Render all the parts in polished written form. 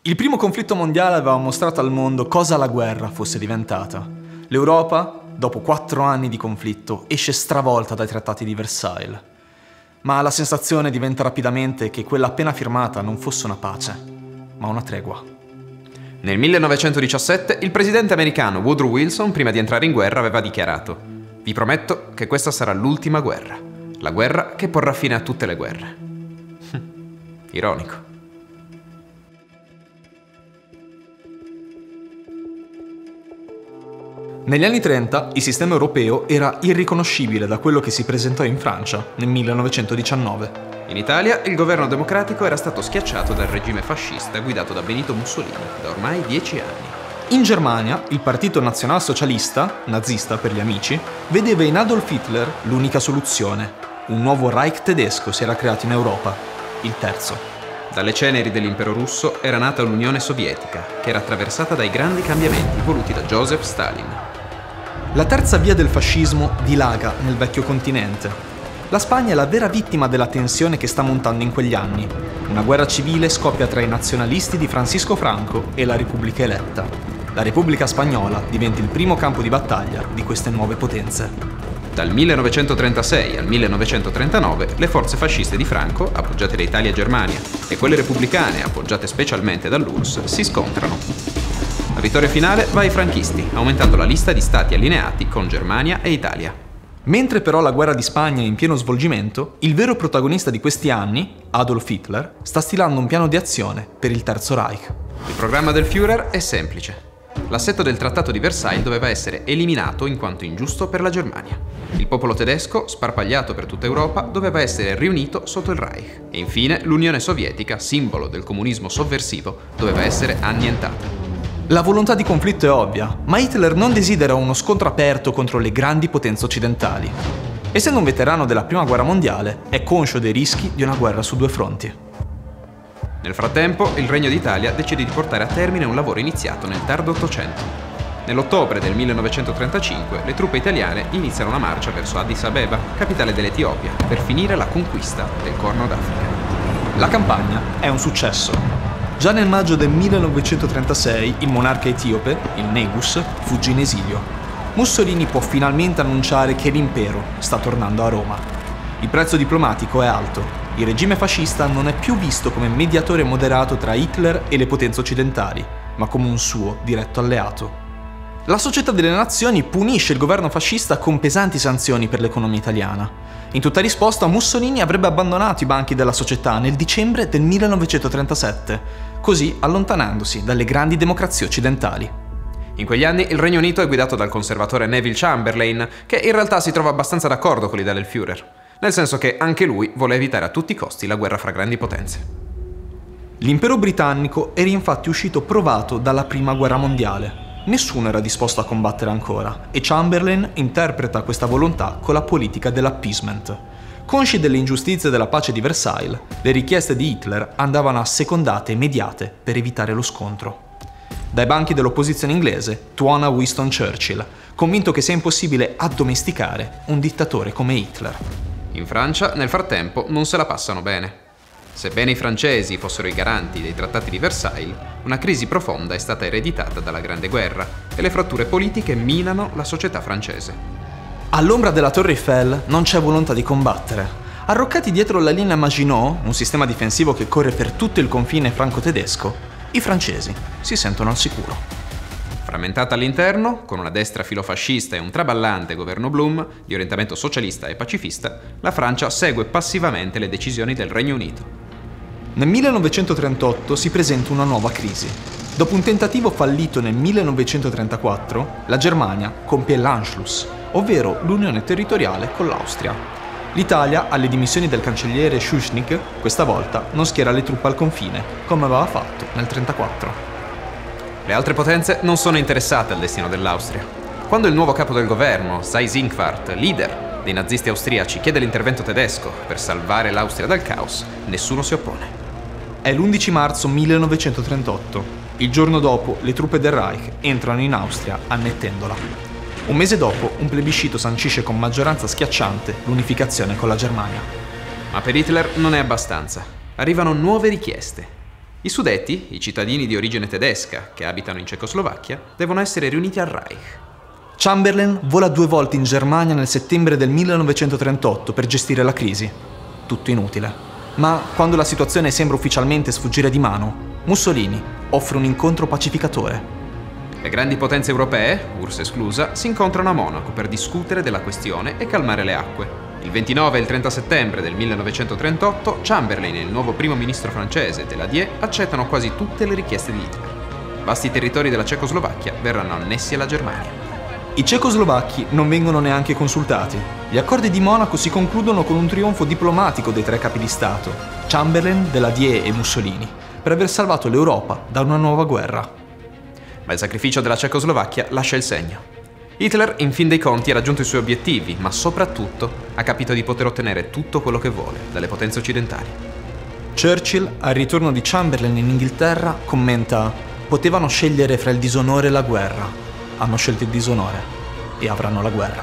Il primo conflitto mondiale aveva mostrato al mondo cosa la guerra fosse diventata. L'Europa, dopo 4 anni di conflitto, esce stravolta dai trattati di Versailles. Ma la sensazione diventa rapidamente che quella appena firmata non fosse una pace, ma una tregua. Nel 1917 il presidente americano Woodrow Wilson, prima di entrare in guerra, aveva dichiarato: "Vi prometto che questa sarà l'ultima guerra, la guerra che porrà fine a tutte le guerre." Ironico. Negli anni 30 il sistema europeo era irriconoscibile da quello che si presentò in Francia nel 1919. In Italia il governo democratico era stato schiacciato dal regime fascista guidato da Benito Mussolini da ormai 10 anni. In Germania il partito nazionalsocialista, nazista per gli amici, vedeva in Adolf Hitler l'unica soluzione. Un nuovo Reich tedesco si era creato in Europa, il terzo. Dalle ceneri dell'impero russo era nata l'Unione Sovietica, che era attraversata dai grandi cambiamenti voluti da Joseph Stalin. La terza via del fascismo dilaga nel vecchio continente. La Spagna è la vera vittima della tensione che sta montando in quegli anni. Una guerra civile scoppia tra i nazionalisti di Francisco Franco e la Repubblica eletta. La Repubblica Spagnola diventa il primo campo di battaglia di queste nuove potenze. Dal 1936 al 1939 le forze fasciste di Franco, appoggiate da Italia e Germania, e quelle repubblicane, appoggiate specialmente dall'URSS, si scontrano. La vittoria finale va ai franchisti, aumentando la lista di stati allineati con Germania e Italia. Mentre però la guerra di Spagna è in pieno svolgimento, il vero protagonista di questi anni, Adolf Hitler, sta stilando un piano di azione per il Terzo Reich. Il programma del Führer è semplice. L'assetto del Trattato di Versailles doveva essere eliminato in quanto ingiusto per la Germania. Il popolo tedesco, sparpagliato per tutta Europa, doveva essere riunito sotto il Reich. E infine l'Unione Sovietica, simbolo del comunismo sovversivo, doveva essere annientata. La volontà di conflitto è ovvia, ma Hitler non desidera uno scontro aperto contro le grandi potenze occidentali. Essendo un veterano della Prima Guerra Mondiale, è conscio dei rischi di una guerra su 2 fronti. Nel frattempo, il Regno d'Italia decide di portare a termine un lavoro iniziato nel tardo Ottocento. Nell'ottobre del 1935, le truppe italiane iniziano la marcia verso Addis Abeba, capitale dell'Etiopia, per finire la conquista del Corno d'Africa. La campagna è un successo. Già nel maggio del 1936 il monarca etiope, il Negus, fugge in esilio. Mussolini può finalmente annunciare che l'impero sta tornando a Roma. Il prezzo diplomatico è alto. Il regime fascista non è più visto come mediatore moderato tra Hitler e le potenze occidentali, ma come un suo diretto alleato. La Società delle Nazioni punisce il governo fascista con pesanti sanzioni per l'economia italiana. In tutta risposta, Mussolini avrebbe abbandonato i banchi della società nel dicembre del 1937, così allontanandosi dalle grandi democrazie occidentali. In quegli anni il Regno Unito è guidato dal conservatore Neville Chamberlain, che in realtà si trova abbastanza d'accordo con l'idea del Führer, nel senso che anche lui vuole evitare a tutti i costi la guerra fra grandi potenze. L'impero britannico era infatti uscito provato dalla Prima Guerra Mondiale. Nessuno era disposto a combattere ancora e Chamberlain interpreta questa volontà con la politica dell'appeasement. Consci delle ingiustizie della pace di Versailles, le richieste di Hitler andavano assecondate e mediate per evitare lo scontro. Dai banchi dell'opposizione inglese tuona Winston Churchill, convinto che sia impossibile addomesticare un dittatore come Hitler. In Francia, nel frattempo, non se la passano bene. Sebbene i francesi fossero i garanti dei trattati di Versailles, una crisi profonda è stata ereditata dalla Grande Guerra e le fratture politiche minano la società francese. All'ombra della Torre Eiffel non c'è volontà di combattere. Arroccati dietro la linea Maginot, un sistema difensivo che corre per tutto il confine franco-tedesco, i francesi si sentono al sicuro. Frammentata all'interno, con una destra filofascista e un traballante governo Blum, di orientamento socialista e pacifista, la Francia segue passivamente le decisioni del Regno Unito. Nel 1938 si presenta una nuova crisi. Dopo un tentativo fallito nel 1934, la Germania compie l'Anschluss, ovvero l'unione territoriale con l'Austria. L'Italia, alle dimissioni del cancelliere Schuschnigg, questa volta non schiera le truppe al confine, come aveva fatto nel 1934. Le altre potenze non sono interessate al destino dell'Austria. Quando il nuovo capo del governo, Seyss-Inquart, leader dei nazisti austriaci, chiede l'intervento tedesco per salvare l'Austria dal caos, nessuno si oppone. È l'11 marzo 1938. Il giorno dopo, le truppe del Reich entrano in Austria annettendola. Un mese dopo, un plebiscito sancisce con maggioranza schiacciante l'unificazione con la Germania. Ma per Hitler non è abbastanza. Arrivano nuove richieste. I Sudeti, i cittadini di origine tedesca che abitano in Cecoslovacchia, devono essere riuniti al Reich. Chamberlain vola 2 volte in Germania nel settembre del 1938 per gestire la crisi. Tutto inutile. Ma quando la situazione sembra ufficialmente sfuggire di mano, Mussolini offre un incontro pacificatore. Le grandi potenze europee, URSS esclusa, si incontrano a Monaco per discutere della questione e calmare le acque. Il 29 e il 30 settembre del 1938 Chamberlain e il nuovo primo ministro francese Daladier accettano quasi tutte le richieste di Hitler. Vasti territori della Cecoslovacchia verranno annessi alla Germania. I cecoslovacchi non vengono neanche consultati. Gli accordi di Monaco si concludono con un trionfo diplomatico dei 3 capi di Stato, Chamberlain, Daladier e Mussolini, per aver salvato l'Europa da una nuova guerra. Ma il sacrificio della Cecoslovacchia lascia il segno. Hitler, in fin dei conti, ha raggiunto i suoi obiettivi, ma soprattutto ha capito di poter ottenere tutto quello che vuole dalle potenze occidentali. Churchill, al ritorno di Chamberlain in Inghilterra, commenta: potevano scegliere fra il disonore e la guerra. Hanno scelto il disonore e avranno la guerra.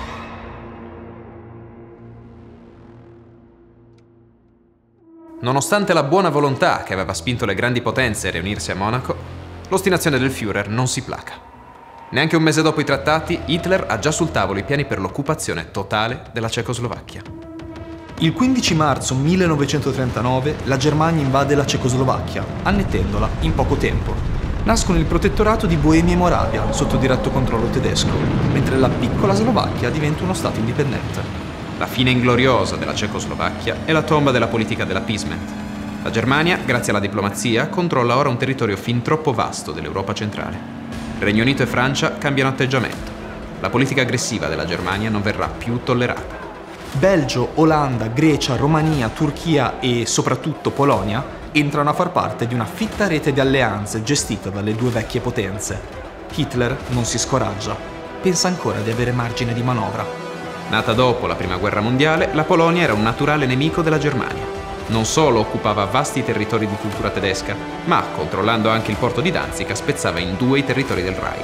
Nonostante la buona volontà che aveva spinto le grandi potenze a riunirsi a Monaco, l'ostinazione del Führer non si placa. Neanche un mese dopo i trattati, Hitler ha già sul tavolo i piani per l'occupazione totale della Cecoslovacchia. Il 15 marzo 1939 la Germania invade la Cecoslovacchia, annettendola in poco tempo. Nascono il protettorato di Boemia e Moravia, sotto diretto controllo tedesco, mentre la piccola Slovacchia diventa uno stato indipendente. La fine ingloriosa della Cecoslovacchia è la tomba della politica dell'appeasement. La Germania, grazie alla diplomazia, controlla ora un territorio fin troppo vasto dell'Europa centrale. Regno Unito e Francia cambiano atteggiamento. La politica aggressiva della Germania non verrà più tollerata. Belgio, Olanda, Grecia, Romania, Turchia e soprattutto Polonia entrano a far parte di una fitta rete di alleanze gestita dalle 2 vecchie potenze. Hitler non si scoraggia, pensa ancora di avere margine di manovra. Nata dopo la Prima Guerra Mondiale, la Polonia era un naturale nemico della Germania. Non solo occupava vasti territori di cultura tedesca, ma, controllando anche il porto di Danzica, spezzava in 2 i territori del Reich.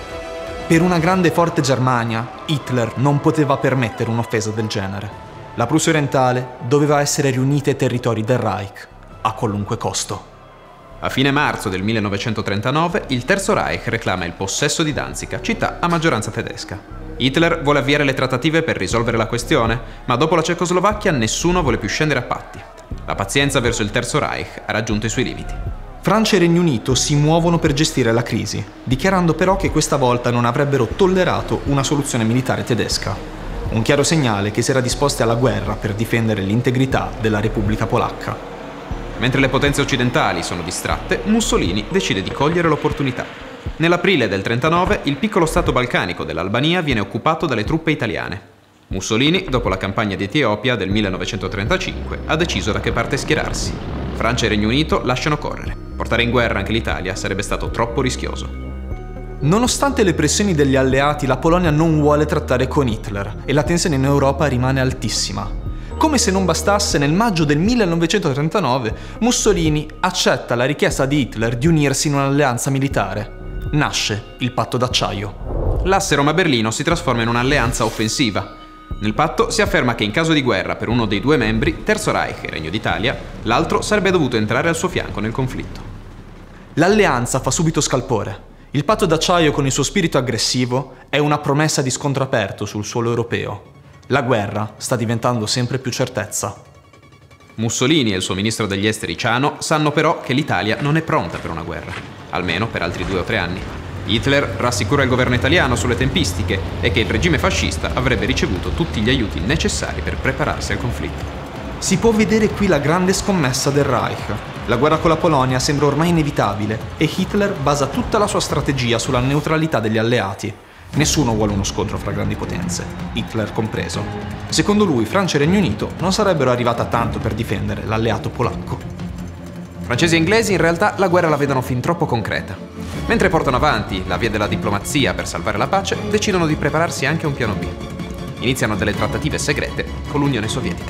Per una grande e forte Germania, Hitler non poteva permettere un'offesa del genere. La Prussia orientale doveva essere riunita ai territori del Reich, a qualunque costo. A fine marzo del 1939, il Terzo Reich reclama il possesso di Danzica, città a maggioranza tedesca. Hitler vuole avviare le trattative per risolvere la questione, ma dopo la Cecoslovacchia nessuno vuole più scendere a patti. La pazienza verso il Terzo Reich ha raggiunto i suoi limiti. Francia e Regno Unito si muovono per gestire la crisi, dichiarando però che questa volta non avrebbero tollerato una soluzione militare tedesca. Un chiaro segnale che si era disposti alla guerra per difendere l'integrità della Repubblica Polacca. Mentre le potenze occidentali sono distratte, Mussolini decide di cogliere l'opportunità. Nell'aprile del 1939 il piccolo stato balcanico dell'Albania viene occupato dalle truppe italiane. Mussolini, dopo la campagna di Etiopia del 1935, ha deciso da che parte schierarsi. Francia e Regno Unito lasciano correre. Portare in guerra anche l'Italia sarebbe stato troppo rischioso. Nonostante le pressioni degli alleati, la Polonia non vuole trattare con Hitler e la tensione in Europa rimane altissima. Come se non bastasse, nel maggio del 1939 Mussolini accetta la richiesta di Hitler di unirsi in un'alleanza militare. Nasce il patto d'acciaio. L'asse Roma-Berlino si trasforma in un'alleanza offensiva. Nel patto si afferma che in caso di guerra per uno dei 2 membri, Terzo Reich e Regno d'Italia, l'altro sarebbe dovuto entrare al suo fianco nel conflitto. L'alleanza fa subito scalpore. Il patto d'acciaio, con il suo spirito aggressivo, è una promessa di scontro aperto sul suolo europeo. La guerra sta diventando sempre più certezza. Mussolini e il suo ministro degli esteri Ciano sanno però che l'Italia non è pronta per una guerra, almeno per altri 2 o 3 anni. Hitler rassicura il governo italiano sulle tempistiche e che il regime fascista avrebbe ricevuto tutti gli aiuti necessari per prepararsi al conflitto. Si può vedere qui la grande scommessa del Reich. La guerra con la Polonia sembra ormai inevitabile e Hitler basa tutta la sua strategia sulla neutralità degli alleati. Nessuno vuole uno scontro fra grandi potenze, Hitler compreso. Secondo lui, Francia e Regno Unito non sarebbero arrivate a tanto per difendere l'alleato polacco. Francesi e inglesi in realtà la guerra la vedono fin troppo concreta. Mentre portano avanti la via della diplomazia per salvare la pace, decidono di prepararsi anche a un piano B. Iniziano delle trattative segrete con l'Unione Sovietica.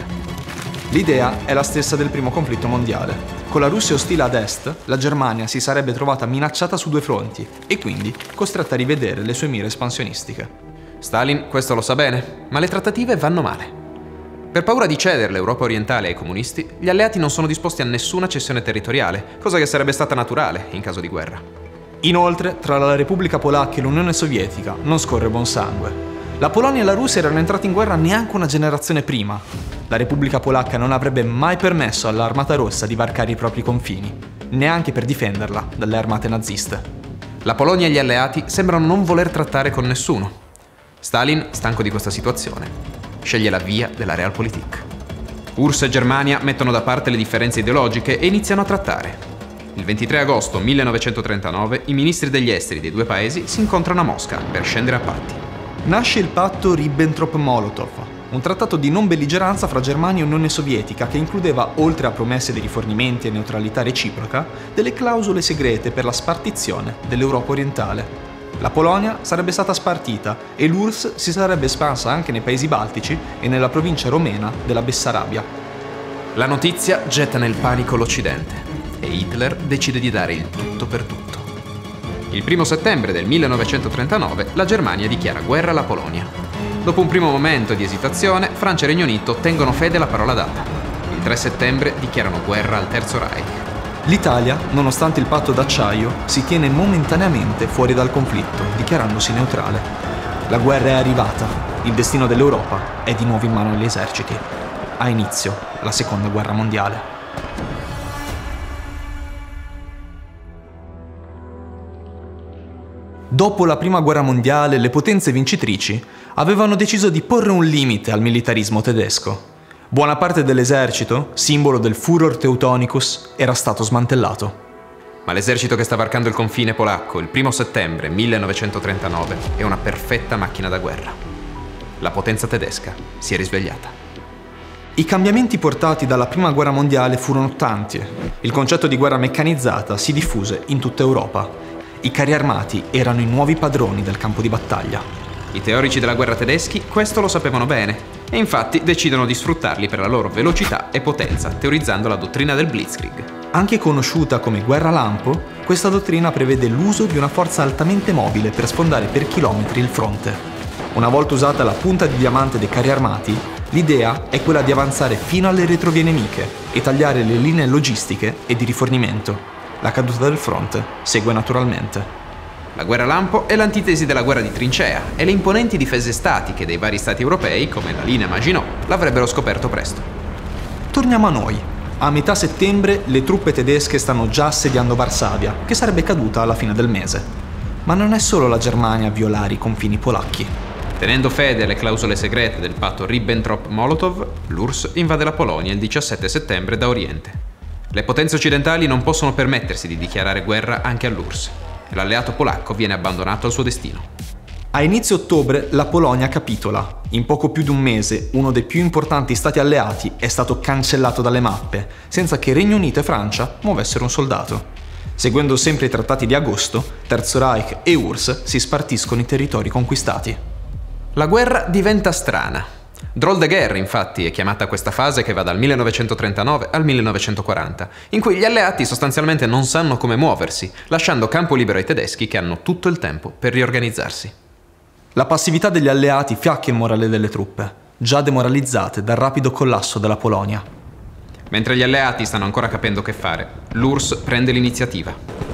L'idea è la stessa del primo conflitto mondiale. Con la Russia ostile ad est, la Germania si sarebbe trovata minacciata su 2 fronti e quindi costretta a rivedere le sue mire espansionistiche. Stalin questo lo sa bene, ma le trattative vanno male. Per paura di cedere l'Europa orientale ai comunisti, gli alleati non sono disposti a nessuna cessione territoriale, cosa che sarebbe stata naturale in caso di guerra. Inoltre, tra la Repubblica Polacca e l'Unione Sovietica non scorre buon sangue. La Polonia e la Russia erano entrate in guerra neanche una generazione prima. La Repubblica Polacca non avrebbe mai permesso all'Armata Rossa di varcare i propri confini, neanche per difenderla dalle armate naziste. La Polonia e gli alleati sembrano non voler trattare con nessuno. Stalin, stanco di questa situazione, sceglie la via della Realpolitik. URSS e Germania mettono da parte le differenze ideologiche e iniziano a trattare. Il 23 agosto 1939 i ministri degli esteri dei due paesi si incontrano a Mosca per scendere a patti. Nasce il patto Ribbentrop-Molotov, un trattato di non belligeranza fra Germania e Unione Sovietica che includeva, oltre a promesse di rifornimenti e neutralità reciproca, delle clausole segrete per la spartizione dell'Europa orientale. La Polonia sarebbe stata spartita e l'URSS si sarebbe espansa anche nei paesi baltici e nella provincia romena della Bessarabia. La notizia getta nel panico l'Occidente e Hitler decide di dare il tutto per tutto. Il 1 settembre del 1939 la Germania dichiara guerra alla Polonia. Dopo un primo momento di esitazione, Francia e Regno Unito tengono fede alla parola data. Il 3 settembre dichiarano guerra al Terzo Reich. L'Italia, nonostante il patto d'acciaio, si tiene momentaneamente fuori dal conflitto, dichiarandosi neutrale. La guerra è arrivata, il destino dell'Europa è di nuovo in mano agli eserciti. Ha inizio la Seconda Guerra Mondiale. Dopo la Prima Guerra Mondiale, le potenze vincitrici avevano deciso di porre un limite al militarismo tedesco. Buona parte dell'esercito, simbolo del Furor Teutonicus, era stato smantellato. Ma l'esercito che sta varcando il confine polacco il 1 settembre 1939 è una perfetta macchina da guerra. La potenza tedesca si è risvegliata. I cambiamenti portati dalla Prima Guerra Mondiale furono tanti. Il concetto di guerra meccanizzata si diffuse in tutta Europa. I carri armati erano i nuovi padroni del campo di battaglia. I teorici della guerra tedeschi questo lo sapevano bene e infatti decidono di sfruttarli per la loro velocità e potenza, teorizzando la dottrina del Blitzkrieg. Anche conosciuta come guerra lampo, questa dottrina prevede l'uso di una forza altamente mobile per sfondare per chilometri il fronte. Una volta usata la punta di diamante dei carri armati, l'idea è quella di avanzare fino alle retrovie nemiche e tagliare le linee logistiche e di rifornimento. La caduta del fronte segue naturalmente. La guerra lampo è l'antitesi della guerra di trincea e le imponenti difese statiche dei vari stati europei, come la linea Maginot, l'avrebbero scoperto presto. Torniamo a noi. A metà settembre le truppe tedesche stanno già assediando Varsavia, che sarebbe caduta alla fine del mese. Ma non è solo la Germania a violare i confini polacchi. Tenendo fede alle clausole segrete del patto Ribbentrop-Molotov, l'URSS invade la Polonia il 17 settembre da oriente. Le potenze occidentali non possono permettersi di dichiarare guerra anche all'URSS. E l'alleato polacco viene abbandonato al suo destino. A inizio ottobre la Polonia capitola. In poco più di un mese uno dei più importanti stati alleati è stato cancellato dalle mappe, senza che Regno Unito e Francia muovessero un soldato. Seguendo sempre i trattati di agosto, Terzo Reich e URSS si spartiscono i territori conquistati. La guerra diventa strana. Drôle de guerre, infatti, è chiamata questa fase che va dal 1939 al 1940, in cui gli alleati sostanzialmente non sanno come muoversi, lasciando campo libero ai tedeschi che hanno tutto il tempo per riorganizzarsi. La passività degli alleati fiacca il morale delle truppe, già demoralizzate dal rapido collasso della Polonia. Mentre gli alleati stanno ancora capendo che fare, l'URSS prende l'iniziativa.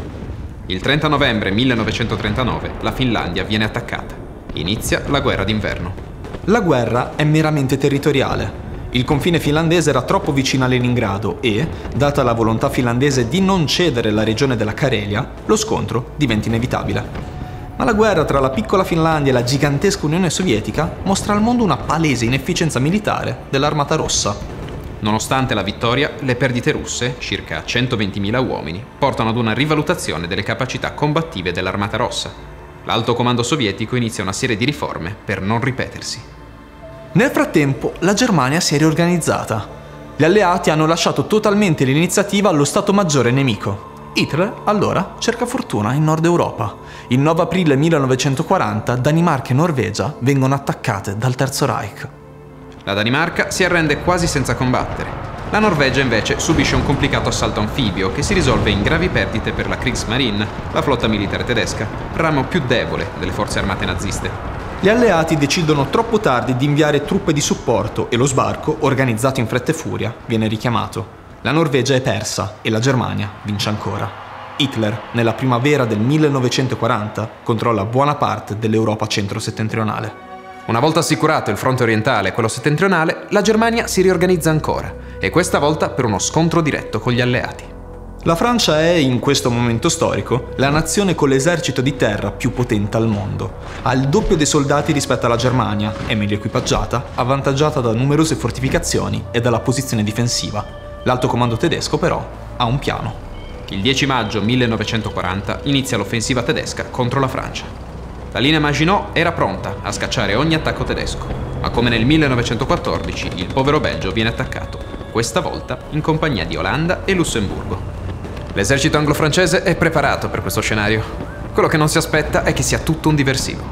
Il 30 novembre 1939 la Finlandia viene attaccata. Inizia la guerra d'inverno. La guerra è meramente territoriale. Il confine finlandese era troppo vicino a Leningrado e, data la volontà finlandese di non cedere la regione della Carelia, lo scontro diventa inevitabile. Ma la guerra tra la piccola Finlandia e la gigantesca Unione Sovietica mostra al mondo una palese inefficienza militare dell'Armata Rossa. Nonostante la vittoria, le perdite russe, circa 120.000 uomini, portano ad una rivalutazione delle capacità combattive dell'Armata Rossa. L'Alto Comando sovietico inizia una serie di riforme per non ripetersi. Nel frattempo, la Germania si è riorganizzata. Gli alleati hanno lasciato totalmente l'iniziativa allo Stato Maggiore nemico. Hitler, allora, cerca fortuna in Nord Europa. Il 9 aprile 1940 Danimarca e Norvegia vengono attaccate dal Terzo Reich. La Danimarca si arrende quasi senza combattere. La Norvegia invece subisce un complicato assalto anfibio che si risolve in gravi perdite per la Kriegsmarine, la flotta militare tedesca, ramo più debole delle forze armate naziste. Gli alleati decidono troppo tardi di inviare truppe di supporto e lo sbarco, organizzato in fretta e furia, viene richiamato. La Norvegia è persa e la Germania vince ancora. Hitler, nella primavera del 1940, controlla buona parte dell'Europa centro-settentrionale. Una volta assicurato il fronte orientale e quello settentrionale, la Germania si riorganizza ancora, e questa volta per uno scontro diretto con gli alleati. La Francia è, in questo momento storico, la nazione con l'esercito di terra più potente al mondo. Ha il doppio dei soldati rispetto alla Germania, è meglio equipaggiata, avvantaggiata da numerose fortificazioni e dalla posizione difensiva. L'alto comando tedesco, però, ha un piano. Il 10 maggio 1940 inizia l'offensiva tedesca contro la Francia. La linea Maginot era pronta a scacciare ogni attacco tedesco, ma come nel 1914 il povero Belgio viene attaccato, questa volta in compagnia di Olanda e Lussemburgo. L'esercito anglo-francese è preparato per questo scenario. Quello che non si aspetta è che sia tutto un diversivo.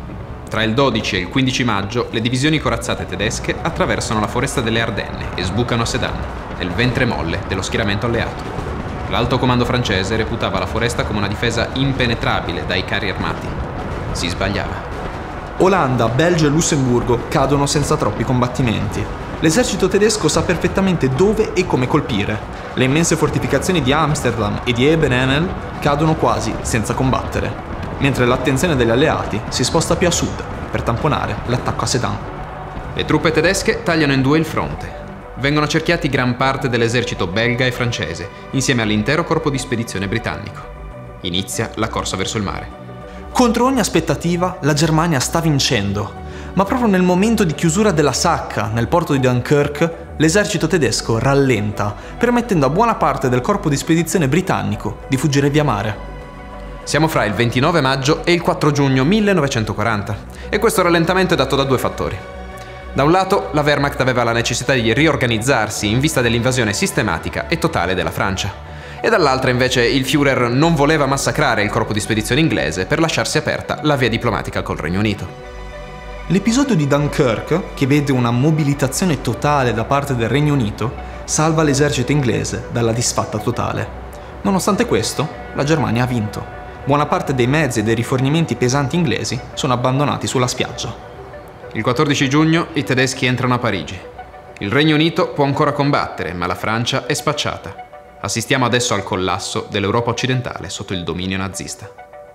Tra il 12 e il 15 maggio le divisioni corazzate tedesche attraversano la foresta delle Ardenne e sbucano a Sedan, nel ventre molle dello schieramento alleato. L'alto comando francese reputava la foresta come una difesa impenetrabile dai carri armati. Si sbagliava. Olanda, Belgio e Lussemburgo cadono senza troppi combattimenti. L'esercito tedesco sa perfettamente dove e come colpire. Le immense fortificazioni di Amsterdam e di Eben-Emmel cadono quasi senza combattere, mentre l'attenzione degli alleati si sposta più a sud per tamponare l'attacco a Sedan. Le truppe tedesche tagliano in due il fronte. Vengono cerchiati gran parte dell'esercito belga e francese, insieme all'intero corpo di spedizione britannico. Inizia la corsa verso il mare. Contro ogni aspettativa, la Germania sta vincendo, ma proprio nel momento di chiusura della sacca nel porto di Dunkirk, l'esercito tedesco rallenta, permettendo a buona parte del corpo di spedizione britannico di fuggire via mare. Siamo fra il 29 maggio e il 4 giugno 1940, e questo rallentamento è dato da due fattori. Da un lato, la Wehrmacht aveva la necessità di riorganizzarsi in vista dell'invasione sistematica e totale della Francia, e dall'altra invece il Führer non voleva massacrare il corpo di spedizione inglese per lasciarsi aperta la via diplomatica col Regno Unito. L'episodio di Dunkirk, che vede una mobilitazione totale da parte del Regno Unito, salva l'esercito inglese dalla disfatta totale. Nonostante questo, la Germania ha vinto. Buona parte dei mezzi e dei rifornimenti pesanti inglesi sono abbandonati sulla spiaggia. Il 14 giugno i tedeschi entrano a Parigi. Il Regno Unito può ancora combattere, ma la Francia è spacciata. Assistiamo adesso al collasso dell'Europa occidentale sotto il dominio nazista.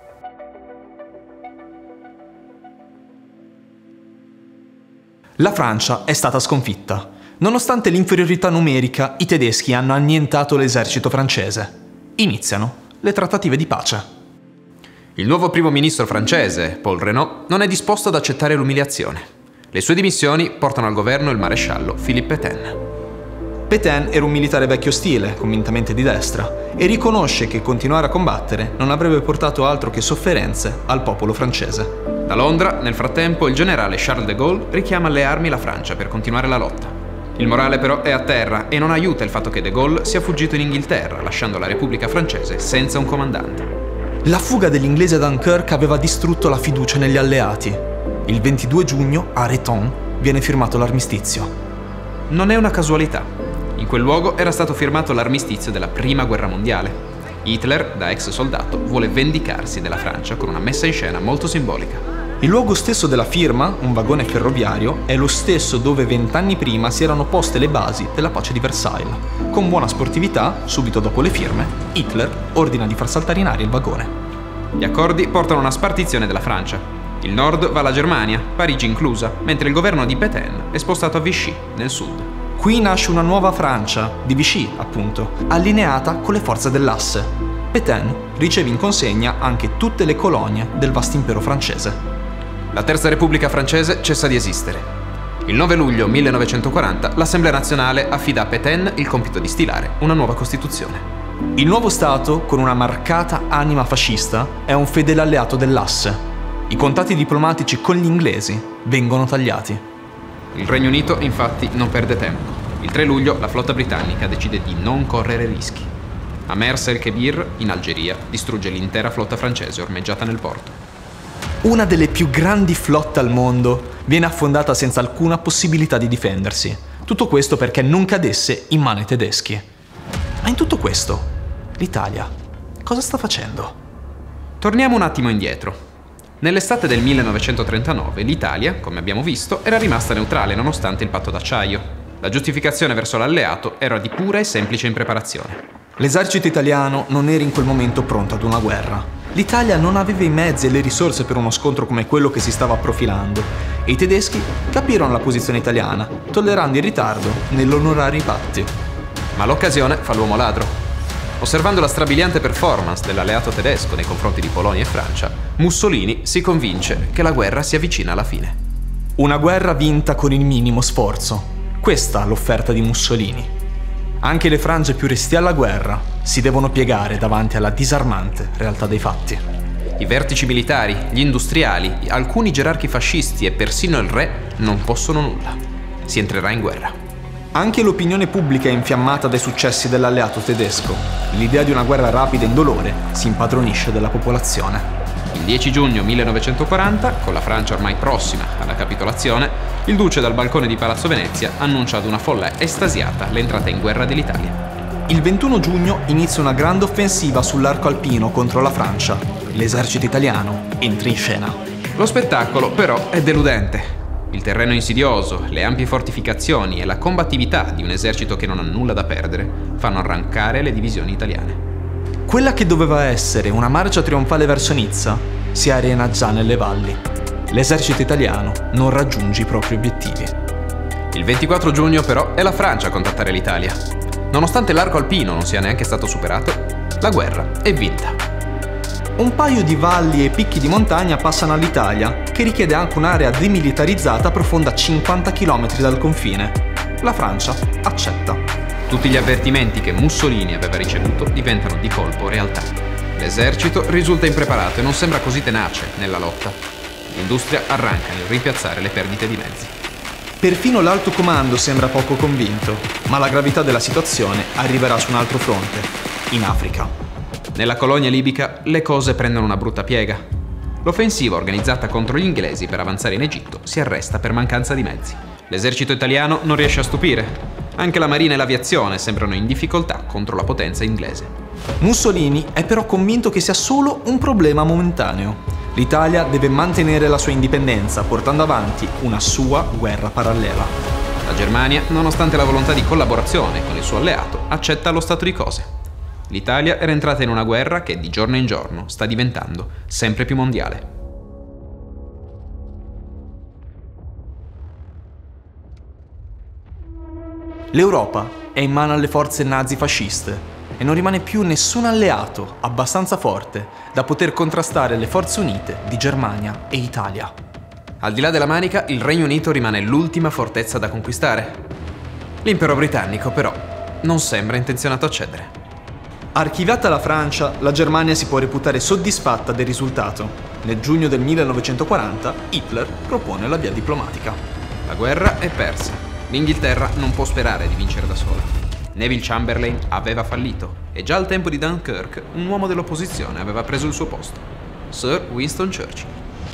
La Francia è stata sconfitta. Nonostante l'inferiorità numerica, i tedeschi hanno annientato l'esercito francese. Iniziano le trattative di pace. Il nuovo primo ministro francese, Paul Reynaud, non è disposto ad accettare l'umiliazione. Le sue dimissioni portano al governo il maresciallo Philippe Pétain. Pétain era un militare vecchio stile, convintamente di destra, e riconosce che continuare a combattere non avrebbe portato altro che sofferenze al popolo francese. Da Londra, nel frattempo, il generale Charles de Gaulle richiama alle armi la Francia per continuare la lotta. Il morale però è a terra e non aiuta il fatto che de Gaulle sia fuggito in Inghilterra, lasciando la Repubblica francese senza un comandante. La fuga degli inglesi a Dunkirk aveva distrutto la fiducia negli alleati. Il 22 giugno, a Redon, viene firmato l'armistizio. Non è una casualità. In quel luogo era stato firmato l'armistizio della Prima Guerra Mondiale. Hitler, da ex soldato, vuole vendicarsi della Francia con una messa in scena molto simbolica. Il luogo stesso della firma, un vagone ferroviario, è lo stesso dove 20 anni prima si erano poste le basi della pace di Versailles. Con buona sportività, subito dopo le firme, Hitler ordina di far saltare in aria il vagone. Gli accordi portano a una spartizione della Francia. Il nord va alla Germania, Parigi inclusa, mentre il governo di Pétain è spostato a Vichy, nel sud. Qui nasce una nuova Francia, di Vichy appunto, allineata con le forze dell'asse. Pétain riceve in consegna anche tutte le colonie del vasto impero francese. La Terza Repubblica francese cessa di esistere. Il 9 luglio 1940 l'Assemblea nazionale affida a Pétain il compito di stilare una nuova Costituzione. Il nuovo Stato, con una marcata anima fascista, è un fedele alleato dell'asse. I contatti diplomatici con gli inglesi vengono tagliati. Il Regno Unito, infatti, non perde tempo. Il 3 luglio la flotta britannica decide di non correre rischi. A Mers el-Kebir, in Algeria, distrugge l'intera flotta francese ormeggiata nel porto. Una delle più grandi flotte al mondo viene affondata senza alcuna possibilità di difendersi. Tutto questo perché non cadesse in mani ai tedeschi. Ma in tutto questo, l'Italia cosa sta facendo? Torniamo un attimo indietro. Nell'estate del 1939 l'Italia, come abbiamo visto, era rimasta neutrale nonostante il patto d'acciaio. La giustificazione verso l'alleato era di pura e semplice impreparazione. L'esercito italiano non era in quel momento pronto ad una guerra. L'Italia non aveva i mezzi e le risorse per uno scontro come quello che si stava profilando e i tedeschi capirono la posizione italiana, tollerando il ritardo nell'onorare i patti. Ma l'occasione fa l'uomo ladro. Osservando la strabiliante performance dell'alleato tedesco nei confronti di Polonia e Francia, Mussolini si convince che la guerra si avvicina alla fine. Una guerra vinta con il minimo sforzo. Questa è l'offerta di Mussolini. Anche le frange più restie alla guerra si devono piegare davanti alla disarmante realtà dei fatti. I vertici militari, gli industriali, alcuni gerarchi fascisti e persino il re non possono nulla. Si entrerà in guerra. Anche l'opinione pubblica è infiammata dai successi dell'alleato tedesco. L'idea di una guerra rapida e indolore si impadronisce della popolazione. Il 10 giugno 1940, con la Francia ormai prossima alla capitolazione, il duce dal balcone di Palazzo Venezia annuncia ad una folla estasiata l'entrata in guerra dell'Italia. Il 21 giugno inizia una grande offensiva sull'arco alpino contro la Francia. L'esercito italiano entra in scena. Lo spettacolo, però, è deludente. Il terreno insidioso, le ampie fortificazioni e la combattività di un esercito che non ha nulla da perdere fanno arrancare le divisioni italiane. Quella che doveva essere una marcia trionfale verso Nizza si arena già nelle valli. L'esercito italiano non raggiunge i propri obiettivi. Il 24 giugno, però, è la Francia a contattare l'Italia. Nonostante l'arco alpino non sia neanche stato superato, la guerra è vinta. Un paio di valli e picchi di montagna passano all'Italia, che richiede anche un'area demilitarizzata profonda 50 km dal confine. La Francia accetta. Tutti gli avvertimenti che Mussolini aveva ricevuto diventano di colpo realtà. L'esercito risulta impreparato e non sembra così tenace nella lotta. L'industria arranca nel rimpiazzare le perdite di mezzi. Perfino l'alto comando sembra poco convinto, ma la gravità della situazione arriverà su un altro fronte, in Africa. Nella colonia libica le cose prendono una brutta piega. L'offensiva organizzata contro gli inglesi per avanzare in Egitto si arresta per mancanza di mezzi. L'esercito italiano non riesce a stupire. Anche la marina e l'aviazione sembrano in difficoltà contro la potenza inglese. Mussolini è però convinto che sia solo un problema momentaneo. L'Italia deve mantenere la sua indipendenza portando avanti una sua guerra parallela. La Germania, nonostante la volontà di collaborazione con il suo alleato, accetta lo stato di cose. L'Italia era entrata in una guerra che di giorno in giorno sta diventando sempre più mondiale. L'Europa è in mano alle forze nazifasciste e non rimane più nessun alleato abbastanza forte da poter contrastare le forze unite di Germania e Italia. Al di là della Manica, il Regno Unito rimane l'ultima fortezza da conquistare. L'impero britannico, però, non sembra intenzionato a cedere. Archiviata la Francia, la Germania si può reputare soddisfatta del risultato. Nel giugno del 1940 Hitler propone la via diplomatica. La guerra è persa. L'Inghilterra non può sperare di vincere da sola. Neville Chamberlain aveva fallito e già al tempo di Dunkirk un uomo dell'opposizione aveva preso il suo posto, Sir Winston Churchill.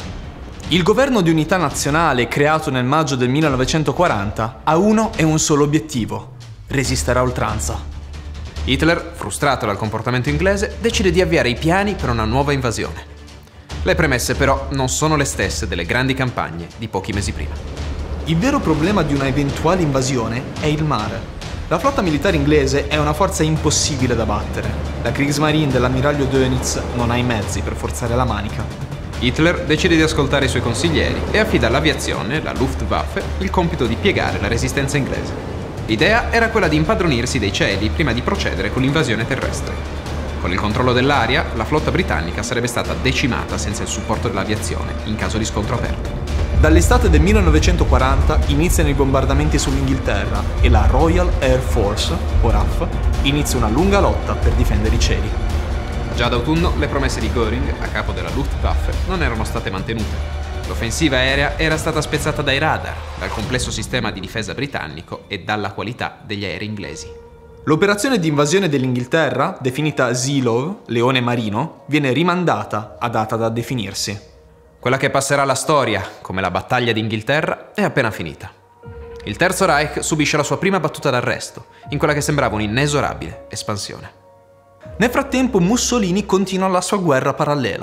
Il governo di unità nazionale creato nel maggio del 1940 ha uno e un solo obiettivo: resistere a oltranza. Hitler, frustrato dal comportamento inglese, decide di avviare i piani per una nuova invasione. Le premesse però non sono le stesse delle grandi campagne di pochi mesi prima. Il vero problema di una eventuale invasione è il mare. La flotta militare inglese è una forza impossibile da battere. La Kriegsmarine dell'ammiraglio Dönitz non ha i mezzi per forzare la manica. Hitler decide di ascoltare i suoi consiglieri e affida all'aviazione, la Luftwaffe, il compito di piegare la resistenza inglese. L'idea era quella di impadronirsi dei cieli prima di procedere con l'invasione terrestre. Con il controllo dell'aria, la flotta britannica sarebbe stata decimata senza il supporto dell'aviazione in caso di scontro aperto. Dall'estate del 1940 iniziano i bombardamenti sull'Inghilterra e la Royal Air Force, o RAF, inizia una lunga lotta per difendere i cieli. Già d'autunno le promesse di Göring, a capo della Luftwaffe, non erano state mantenute. L'offensiva aerea era stata spezzata dai radar, dal complesso sistema di difesa britannico e dalla qualità degli aerei inglesi. L'operazione di invasione dell'Inghilterra, definita Sea Love, leone marino, viene rimandata a data da definirsi. Quella che passerà alla storia come la battaglia d'Inghilterra è appena finita. Il Terzo Reich subisce la sua prima battuta d'arresto, in quella che sembrava un'inesorabile espansione. Nel frattempo Mussolini continua la sua guerra parallela.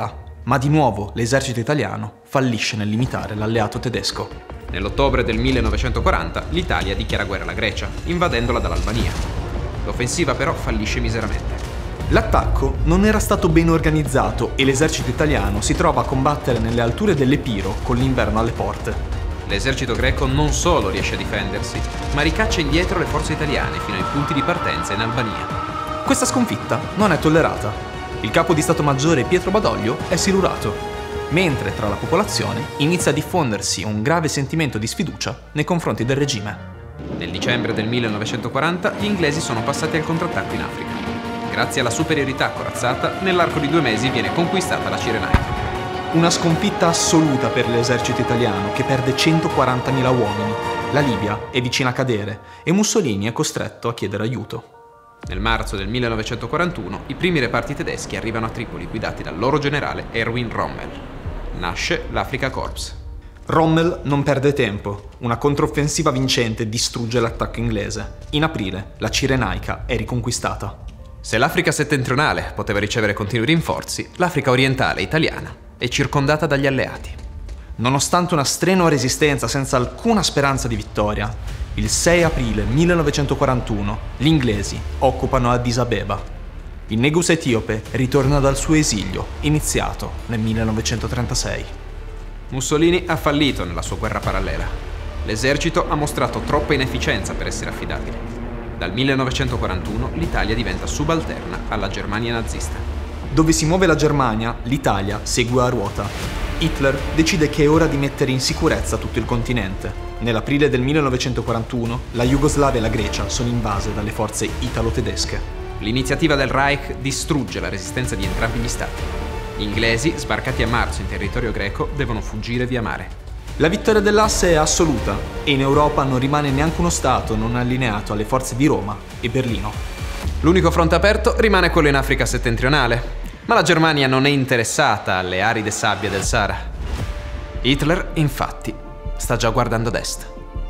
ma di nuovo l'esercito italiano fallisce nel limitare l'alleato tedesco. Nell'ottobre del 1940 l'Italia dichiara guerra alla Grecia, invadendola dall'Albania. L'offensiva però fallisce miseramente. L'attacco non era stato ben organizzato e l'esercito italiano si trova a combattere nelle alture dell'Epiro con l'inverno alle porte. L'esercito greco non solo riesce a difendersi, ma ricaccia indietro le forze italiane fino ai punti di partenza in Albania. Questa sconfitta non è tollerata. Il capo di Stato Maggiore Pietro Badoglio è silurato, mentre tra la popolazione inizia a diffondersi un grave sentimento di sfiducia nei confronti del regime. Nel dicembre del 1940 gli inglesi sono passati al contrattacco in Africa. Grazie alla superiorità corazzata, nell'arco di 2 mesi viene conquistata la Cirenaica. Una sconfitta assoluta per l'esercito italiano che perde 140.000 uomini. La Libia è vicina a cadere e Mussolini è costretto a chiedere aiuto. Nel marzo del 1941 i primi reparti tedeschi arrivano a Tripoli guidati dal loro generale Erwin Rommel. Nasce l'Africa Corps. Rommel non perde tempo. Una controffensiva vincente distrugge l'attacco inglese. In aprile la Cirenaica è riconquistata. Se l'Africa settentrionale poteva ricevere continui rinforzi, l'Africa orientale italiana è circondata dagli alleati. Nonostante una strenua resistenza senza alcuna speranza di vittoria, il 6 aprile 1941 gli inglesi occupano Addis Abeba. Il Negus etiope ritorna dal suo esilio, iniziato nel 1936. Mussolini ha fallito nella sua guerra parallela. L'esercito ha mostrato troppa inefficienza per essere affidabile. Dal 1941 l'Italia diventa subalterna alla Germania nazista. Dove si muove la Germania, l'Italia segue a ruota. Hitler decide che è ora di mettere in sicurezza tutto il continente. Nell'aprile del 1941 la Jugoslavia e la Grecia sono invase dalle forze italo-tedesche. L'iniziativa del Reich distrugge la resistenza di entrambi gli stati. Gli inglesi, sbarcati a marzo in territorio greco, devono fuggire via mare. La vittoria dell'asse è assoluta e in Europa non rimane neanche uno stato non allineato alle forze di Roma e Berlino. L'unico fronte aperto rimane quello in Africa settentrionale, ma la Germania non è interessata alle aride sabbie del Sahara. Hitler, infatti, sta già guardando ad est.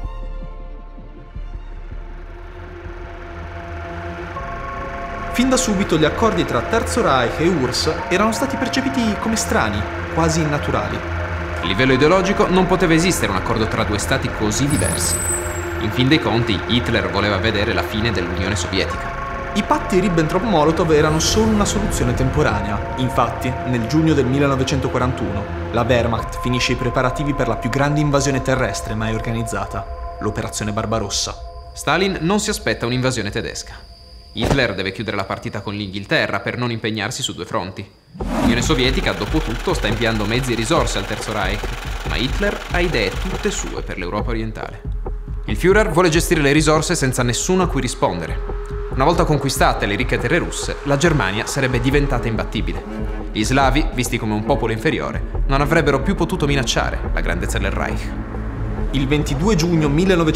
Fin da subito gli accordi tra Terzo Reich e URSS erano stati percepiti come strani, quasi innaturali. A livello ideologico non poteva esistere un accordo tra 2 stati così diversi. In fin dei conti, Hitler voleva vedere la fine dell'Unione Sovietica. I patti Ribbentrop-Molotov erano solo una soluzione temporanea. Infatti, nel giugno del 1941, la Wehrmacht finisce i preparativi per la più grande invasione terrestre mai organizzata, l'Operazione Barbarossa. Stalin non si aspetta un'invasione tedesca. Hitler deve chiudere la partita con l'Inghilterra per non impegnarsi su 2 fronti. L'Unione Sovietica, dopo tutto, sta inviando mezzi e risorse al Terzo Reich, ma Hitler ha idee tutte sue per l'Europa orientale. Il Führer vuole gestire le risorse senza nessuno a cui rispondere. Una volta conquistate le ricche terre russe, la Germania sarebbe diventata imbattibile. Gli slavi, visti come un popolo inferiore, non avrebbero più potuto minacciare la grandezza del Reich. Il 22 giugno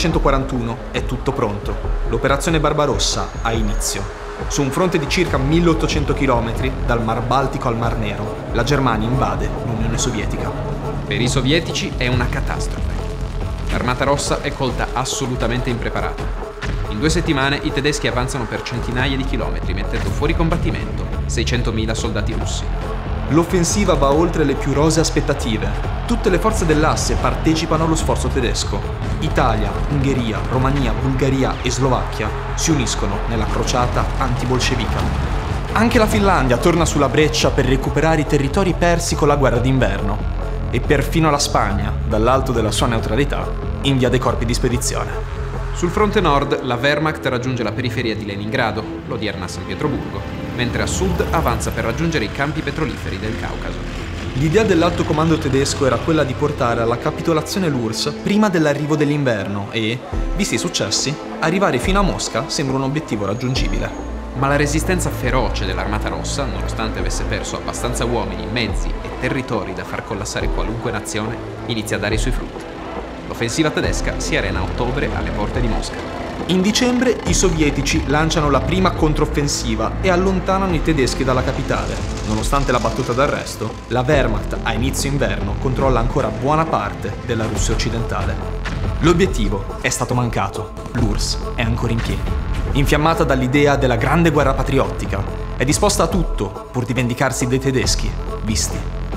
1941 è tutto pronto. L'Operazione Barbarossa ha inizio. Su un fronte di circa 1800 km, dal Mar Baltico al Mar Nero, la Germania invade l'Unione Sovietica. Per i sovietici è una catastrofe. L'Armata Rossa è colta assolutamente impreparata. In 2 settimane i tedeschi avanzano per centinaia di chilometri, mettendo fuori combattimento 600.000 soldati russi. L'offensiva va oltre le più rosee aspettative. Tutte le forze dell'asse partecipano allo sforzo tedesco. Italia, Ungheria, Romania, Bulgaria e Slovacchia si uniscono nella crociata antibolscevica. Anche la Finlandia torna sulla breccia per recuperare i territori persi con la guerra d'inverno. E perfino la Spagna, dall'alto della sua neutralità, invia dei corpi di spedizione. Sul fronte nord, la Wehrmacht raggiunge la periferia di Leningrado, l'odierna San Pietroburgo, mentre a sud avanza per raggiungere i campi petroliferi del Caucaso. L'idea dell'alto comando tedesco era quella di portare alla capitolazione l'URSS prima dell'arrivo dell'inverno e, visti i successi, arrivare fino a Mosca sembra un obiettivo raggiungibile. Ma la resistenza feroce dell'Armata Rossa, nonostante avesse perso abbastanza uomini, mezzi e territori da far collassare qualunque nazione, inizia a dare i suoi frutti. L'offensiva tedesca si arena a ottobre alle porte di Mosca. In dicembre i sovietici lanciano la prima controffensiva e allontanano i tedeschi dalla capitale. Nonostante la battuta d'arresto, la Wehrmacht a inizio inverno controlla ancora buona parte della Russia occidentale. L'obiettivo è stato mancato, l'URSS è ancora in piedi. Infiammata dall'idea della grande guerra patriottica, è disposta a tutto pur di vendicarsi dei tedeschi, visti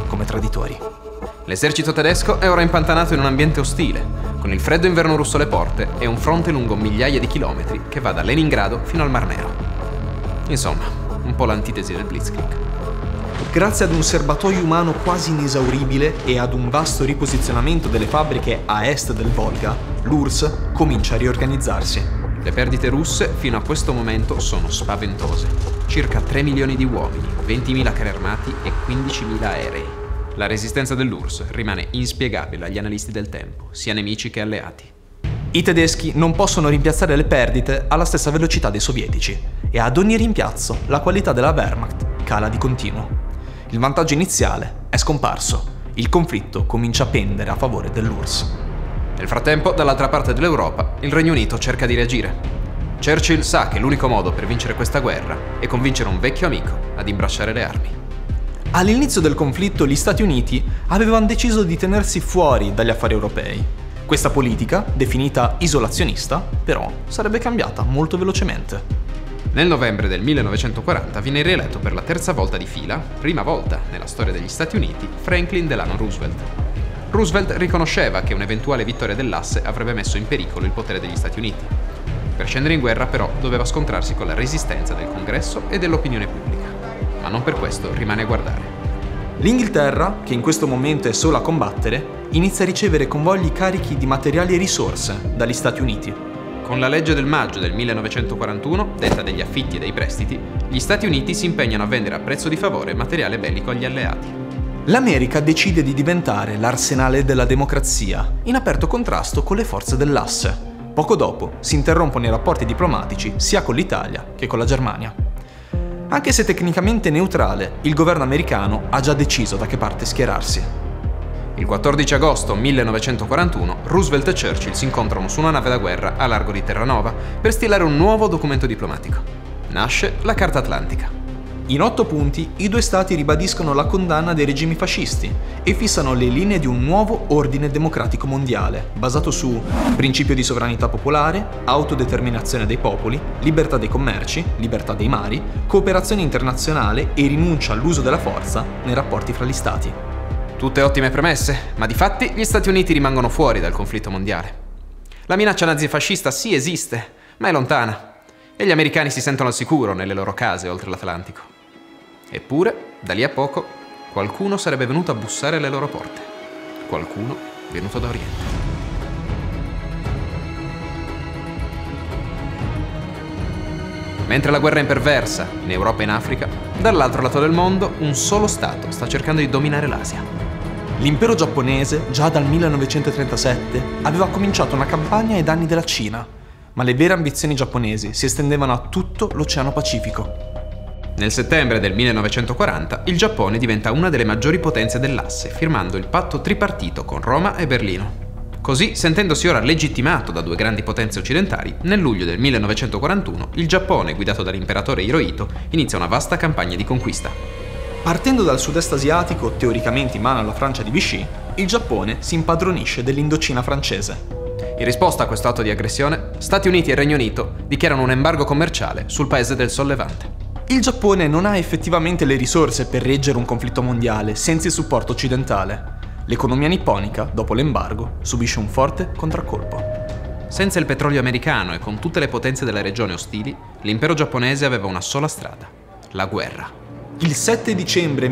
come traditori. L'esercito tedesco è ora impantanato in un ambiente ostile, con il freddo inverno russo alle porte e un fronte lungo migliaia di chilometri che va da Leningrado fino al Mar Nero. Insomma, un po' l'antitesi del Blitzkrieg. Grazie ad un serbatoio umano quasi inesauribile e ad un vasto riposizionamento delle fabbriche a est del Volga, l'URSS comincia a riorganizzarsi. Le perdite russe fino a questo momento sono spaventose. Circa 3 milioni di uomini, 20.000 carri armati e 15.000 aerei. La resistenza dell'URSS rimane inspiegabile agli analisti del tempo, sia nemici che alleati. I tedeschi non possono rimpiazzare le perdite alla stessa velocità dei sovietici e ad ogni rimpiazzo la qualità della Wehrmacht cala di continuo. Il vantaggio iniziale è scomparso. Il conflitto comincia a pendere a favore dell'URSS. Nel frattempo, dall'altra parte dell'Europa, il Regno Unito cerca di reagire. Churchill sa che l'unico modo per vincere questa guerra è convincere un vecchio amico ad imbracciare le armi. All'inizio del conflitto gli Stati Uniti avevano deciso di tenersi fuori dagli affari europei. Questa politica, definita isolazionista, però sarebbe cambiata molto velocemente. Nel novembre del 1940 viene rieletto per la terza volta di fila, prima volta nella storia degli Stati Uniti, Franklin Delano Roosevelt. Roosevelt riconosceva che un'eventuale vittoria dell'asse avrebbe messo in pericolo il potere degli Stati Uniti. Per scendere in guerra, però, doveva scontrarsi con la resistenza del Congresso e dell'opinione pubblica. Ma non per questo rimane a guardare. L'Inghilterra, che in questo momento è sola a combattere, inizia a ricevere convogli carichi di materiali e risorse dagli Stati Uniti. Con la legge del maggio del 1941, detta degli affitti e dei prestiti, gli Stati Uniti si impegnano a vendere a prezzo di favore materiale bellico agli alleati. L'America decide di diventare l'arsenale della democrazia, in aperto contrasto con le forze dell'asse. Poco dopo si interrompono i rapporti diplomatici sia con l'Italia che con la Germania. Anche se tecnicamente neutrale, il governo americano ha già deciso da che parte schierarsi. Il 14 agosto 1941 Roosevelt e Churchill si incontrano su una nave da guerra a largo di Terranova per stilare un nuovo documento diplomatico. Nasce la Carta Atlantica. In 8 punti i due stati ribadiscono la condanna dei regimi fascisti e fissano le linee di un nuovo ordine democratico mondiale, basato su principio di sovranità popolare, autodeterminazione dei popoli, libertà dei commerci, libertà dei mari, cooperazione internazionale e rinuncia all'uso della forza nei rapporti fra gli stati. Tutte ottime premesse, ma di fatti gli Stati Uniti rimangono fuori dal conflitto mondiale. La minaccia nazifascista sì esiste, ma è lontana, e gli americani si sentono al sicuro nelle loro case oltre l'Atlantico. Eppure, da lì a poco, qualcuno sarebbe venuto a bussare alle loro porte. Qualcuno venuto da Oriente. Mentre la guerra è imperversa in Europa e in Africa, dall'altro lato del mondo un solo Stato sta cercando di dominare l'Asia. L'impero giapponese, già dal 1937, aveva cominciato una campagna ai danni della Cina, ma le vere ambizioni giapponesi si estendevano a tutto l'Oceano Pacifico. Nel settembre del 1940 il Giappone diventa una delle maggiori potenze dell'asse, firmando il patto tripartito con Roma e Berlino. Così, sentendosi ora legittimato da due grandi potenze occidentali, nel luglio del 1941 il Giappone, guidato dall'imperatore Hirohito, inizia una vasta campagna di conquista. Partendo dal sud-est asiatico, teoricamente in mano alla Francia di Vichy, il Giappone si impadronisce dell'Indocina francese. In risposta a questo atto di aggressione, Stati Uniti e Regno Unito dichiarano un embargo commerciale sul paese del Sol Levante. Il Giappone non ha effettivamente le risorse per reggere un conflitto mondiale senza il supporto occidentale. L'economia nipponica, dopo l'embargo, subisce un forte contraccolpo. Senza il petrolio americano e con tutte le potenze della regione ostili, l'impero giapponese aveva una sola strada: la guerra. Il 7 dicembre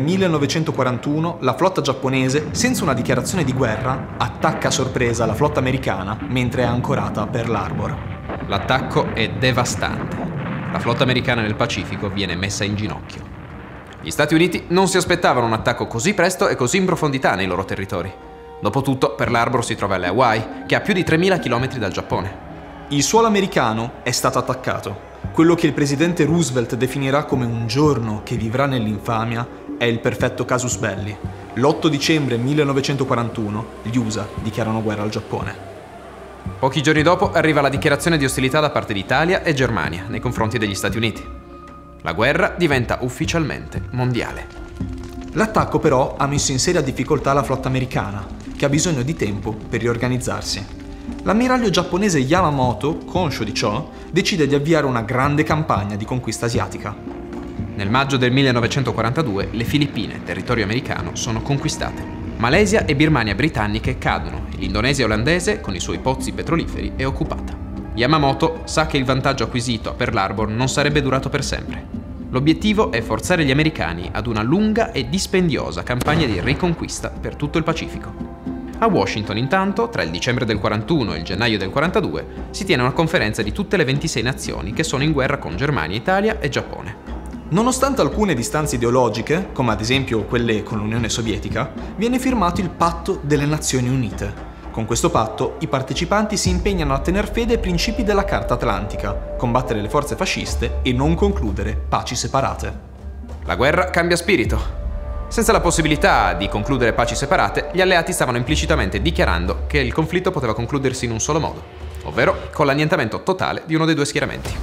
1941 la flotta giapponese, senza una dichiarazione di guerra, attacca a sorpresa la flotta americana mentre è ancorata a Pearl Harbor. L'attacco è devastante. La flotta americana nel Pacifico viene messa in ginocchio. Gli Stati Uniti non si aspettavano un attacco così presto e così in profondità nei loro territori. Dopotutto, Pearl Harbor si trova alle Hawaii, che ha più di 3.000 km dal Giappone. Il suolo americano è stato attaccato. Quello che il presidente Roosevelt definirà come un giorno che vivrà nell'infamia è il perfetto casus belli. L'8 dicembre 1941 gli USA dichiarano guerra al Giappone. Pochi giorni dopo arriva la dichiarazione di ostilità da parte di Italia e Germania nei confronti degli Stati Uniti. La guerra diventa ufficialmente mondiale. L'attacco però ha messo in seria difficoltà la flotta americana, che ha bisogno di tempo per riorganizzarsi. L'ammiraglio giapponese Yamamoto, conscio di ciò, decide di avviare una grande campagna di conquista asiatica. Nel maggio del 1942 le Filippine, territorio americano, sono conquistate. Malesia e Birmania britanniche cadono e l'Indonesia olandese, con i suoi pozzi petroliferi, è occupata. Yamamoto sa che il vantaggio acquisito a Pearl Harbor non sarebbe durato per sempre. L'obiettivo è forzare gli americani ad una lunga e dispendiosa campagna di riconquista per tutto il Pacifico. A Washington, intanto, tra il dicembre del 41 e il gennaio del 42, si tiene una conferenza di tutte le 26 nazioni che sono in guerra con Germania, Italia e Giappone. Nonostante alcune distanze ideologiche, come ad esempio quelle con l'Unione Sovietica, viene firmato il Patto delle Nazioni Unite. Con questo patto, i partecipanti si impegnano a tener fede ai principi della Carta Atlantica, combattere le forze fasciste e non concludere paci separate. La guerra cambia spirito. Senza la possibilità di concludere paci separate, gli alleati stavano implicitamente dichiarando che il conflitto poteva concludersi in un solo modo, ovvero con l'annientamento totale di uno dei due schieramenti.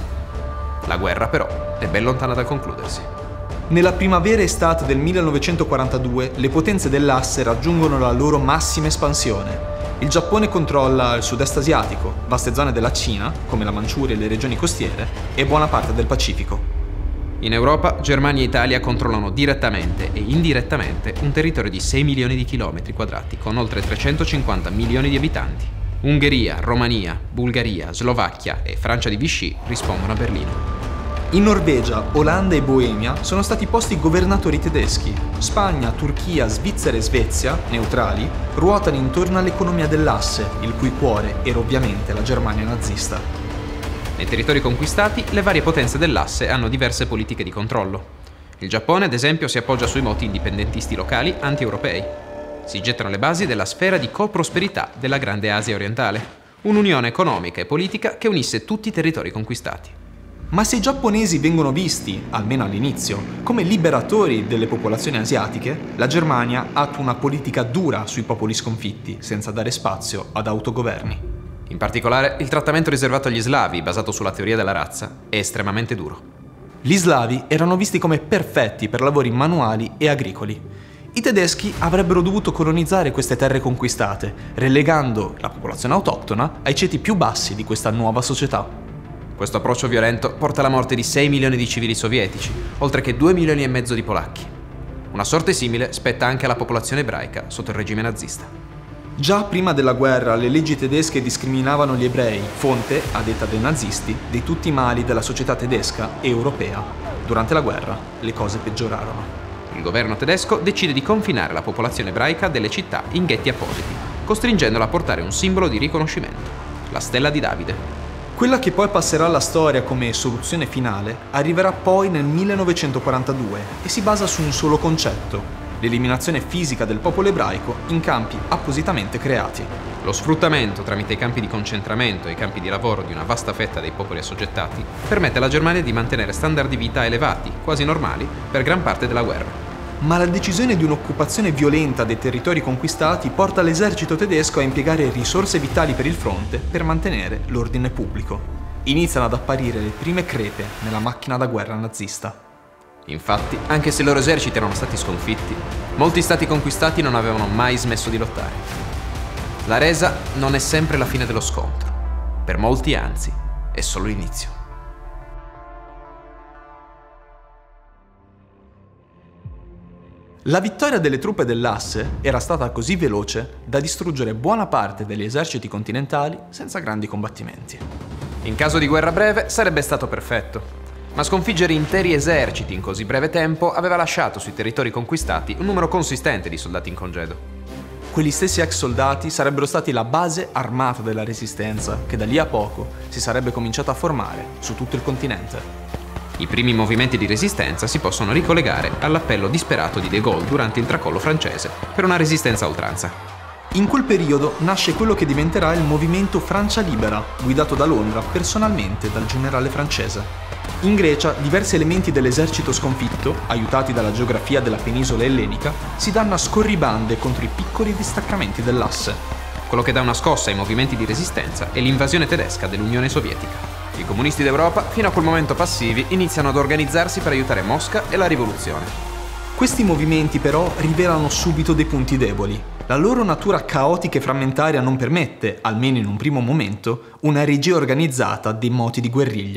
La guerra, però, è ben lontana dal concludersi. Nella primavera e estate del 1942, le potenze dell'asse raggiungono la loro massima espansione. Il Giappone controlla il sud-est asiatico, vaste zone della Cina, come la Manciuria e le regioni costiere, e buona parte del Pacifico. In Europa, Germania e Italia controllano direttamente e indirettamente un territorio di 6 milioni di chilometri quadrati, con oltre 350 milioni di abitanti. Ungheria, Romania, Bulgaria, Slovacchia e Francia di Vichy rispondono a Berlino. In Norvegia, Olanda e Boemia sono stati posti governatori tedeschi. Spagna, Turchia, Svizzera e Svezia, neutrali, ruotano intorno all'economia dell'asse, il cui cuore era ovviamente la Germania nazista. Nei territori conquistati, le varie potenze dell'asse hanno diverse politiche di controllo. Il Giappone, ad esempio, si appoggia sui moti indipendentisti locali anti-europei. Si gettano le basi della sfera di coprosperità della Grande Asia orientale, un'unione economica e politica che unisse tutti i territori conquistati. Ma se i giapponesi vengono visti, almeno all'inizio, come liberatori delle popolazioni asiatiche, la Germania attua una politica dura sui popoli sconfitti, senza dare spazio ad autogoverni. In particolare, il trattamento riservato agli slavi, basato sulla teoria della razza, è estremamente duro. Gli slavi erano visti come perfetti per lavori manuali e agricoli. I tedeschi avrebbero dovuto colonizzare queste terre conquistate, relegando la popolazione autoctona ai ceti più bassi di questa nuova società. Questo approccio violento porta alla morte di 6 milioni di civili sovietici, oltre che 2 milioni e mezzo di polacchi. Una sorte simile spetta anche alla popolazione ebraica sotto il regime nazista. Già prima della guerra le leggi tedesche discriminavano gli ebrei, fonte, a detta dei nazisti, di tutti i mali della società tedesca e europea. Durante la guerra le cose peggiorarono. Il governo tedesco decide di confinare la popolazione ebraica delle città in ghetti appositi, costringendola a portare un simbolo di riconoscimento, la stella di Davide. Quella che poi passerà alla storia come soluzione finale arriverà poi nel 1942 e si basa su un solo concetto: l'eliminazione fisica del popolo ebraico in campi appositamente creati. Lo sfruttamento tramite i campi di concentramento e i campi di lavoro di una vasta fetta dei popoli assoggettati permette alla Germania di mantenere standard di vita elevati, quasi normali, per gran parte della guerra. Ma la decisione di un'occupazione violenta dei territori conquistati porta l'esercito tedesco a impiegare risorse vitali per il fronte per mantenere l'ordine pubblico. Iniziano ad apparire le prime crepe nella macchina da guerra nazista. Infatti, anche se i loro eserciti erano stati sconfitti, molti stati conquistati non avevano mai smesso di lottare. La resa non è sempre la fine dello scontro. Per molti, anzi, è solo l'inizio. La vittoria delle truppe dell'asse era stata così veloce da distruggere buona parte degli eserciti continentali senza grandi combattimenti. In caso di guerra breve sarebbe stato perfetto, ma sconfiggere interi eserciti in così breve tempo aveva lasciato sui territori conquistati un numero consistente di soldati in congedo. Quegli stessi ex soldati sarebbero stati la base armata della resistenza che da lì a poco si sarebbe cominciata a formare su tutto il continente. I primi movimenti di resistenza si possono ricollegare all'appello disperato di De Gaulle durante il tracollo francese per una resistenza a oltranza. In quel periodo nasce quello che diventerà il movimento Francia Libera, guidato da Londra personalmente dal generale francese. In Grecia, diversi elementi dell'esercito sconfitto, aiutati dalla geografia della penisola ellenica, si danno a scorribande contro i piccoli distaccamenti dell'asse. Quello che dà una scossa ai movimenti di resistenza è l'invasione tedesca dell'Unione Sovietica. I comunisti d'Europa, fino a quel momento passivi, iniziano ad organizzarsi per aiutare Mosca e la rivoluzione. Questi movimenti però rivelano subito dei punti deboli. La loro natura caotica e frammentaria non permette, almeno in un primo momento, una regia organizzata dei moti di guerriglia.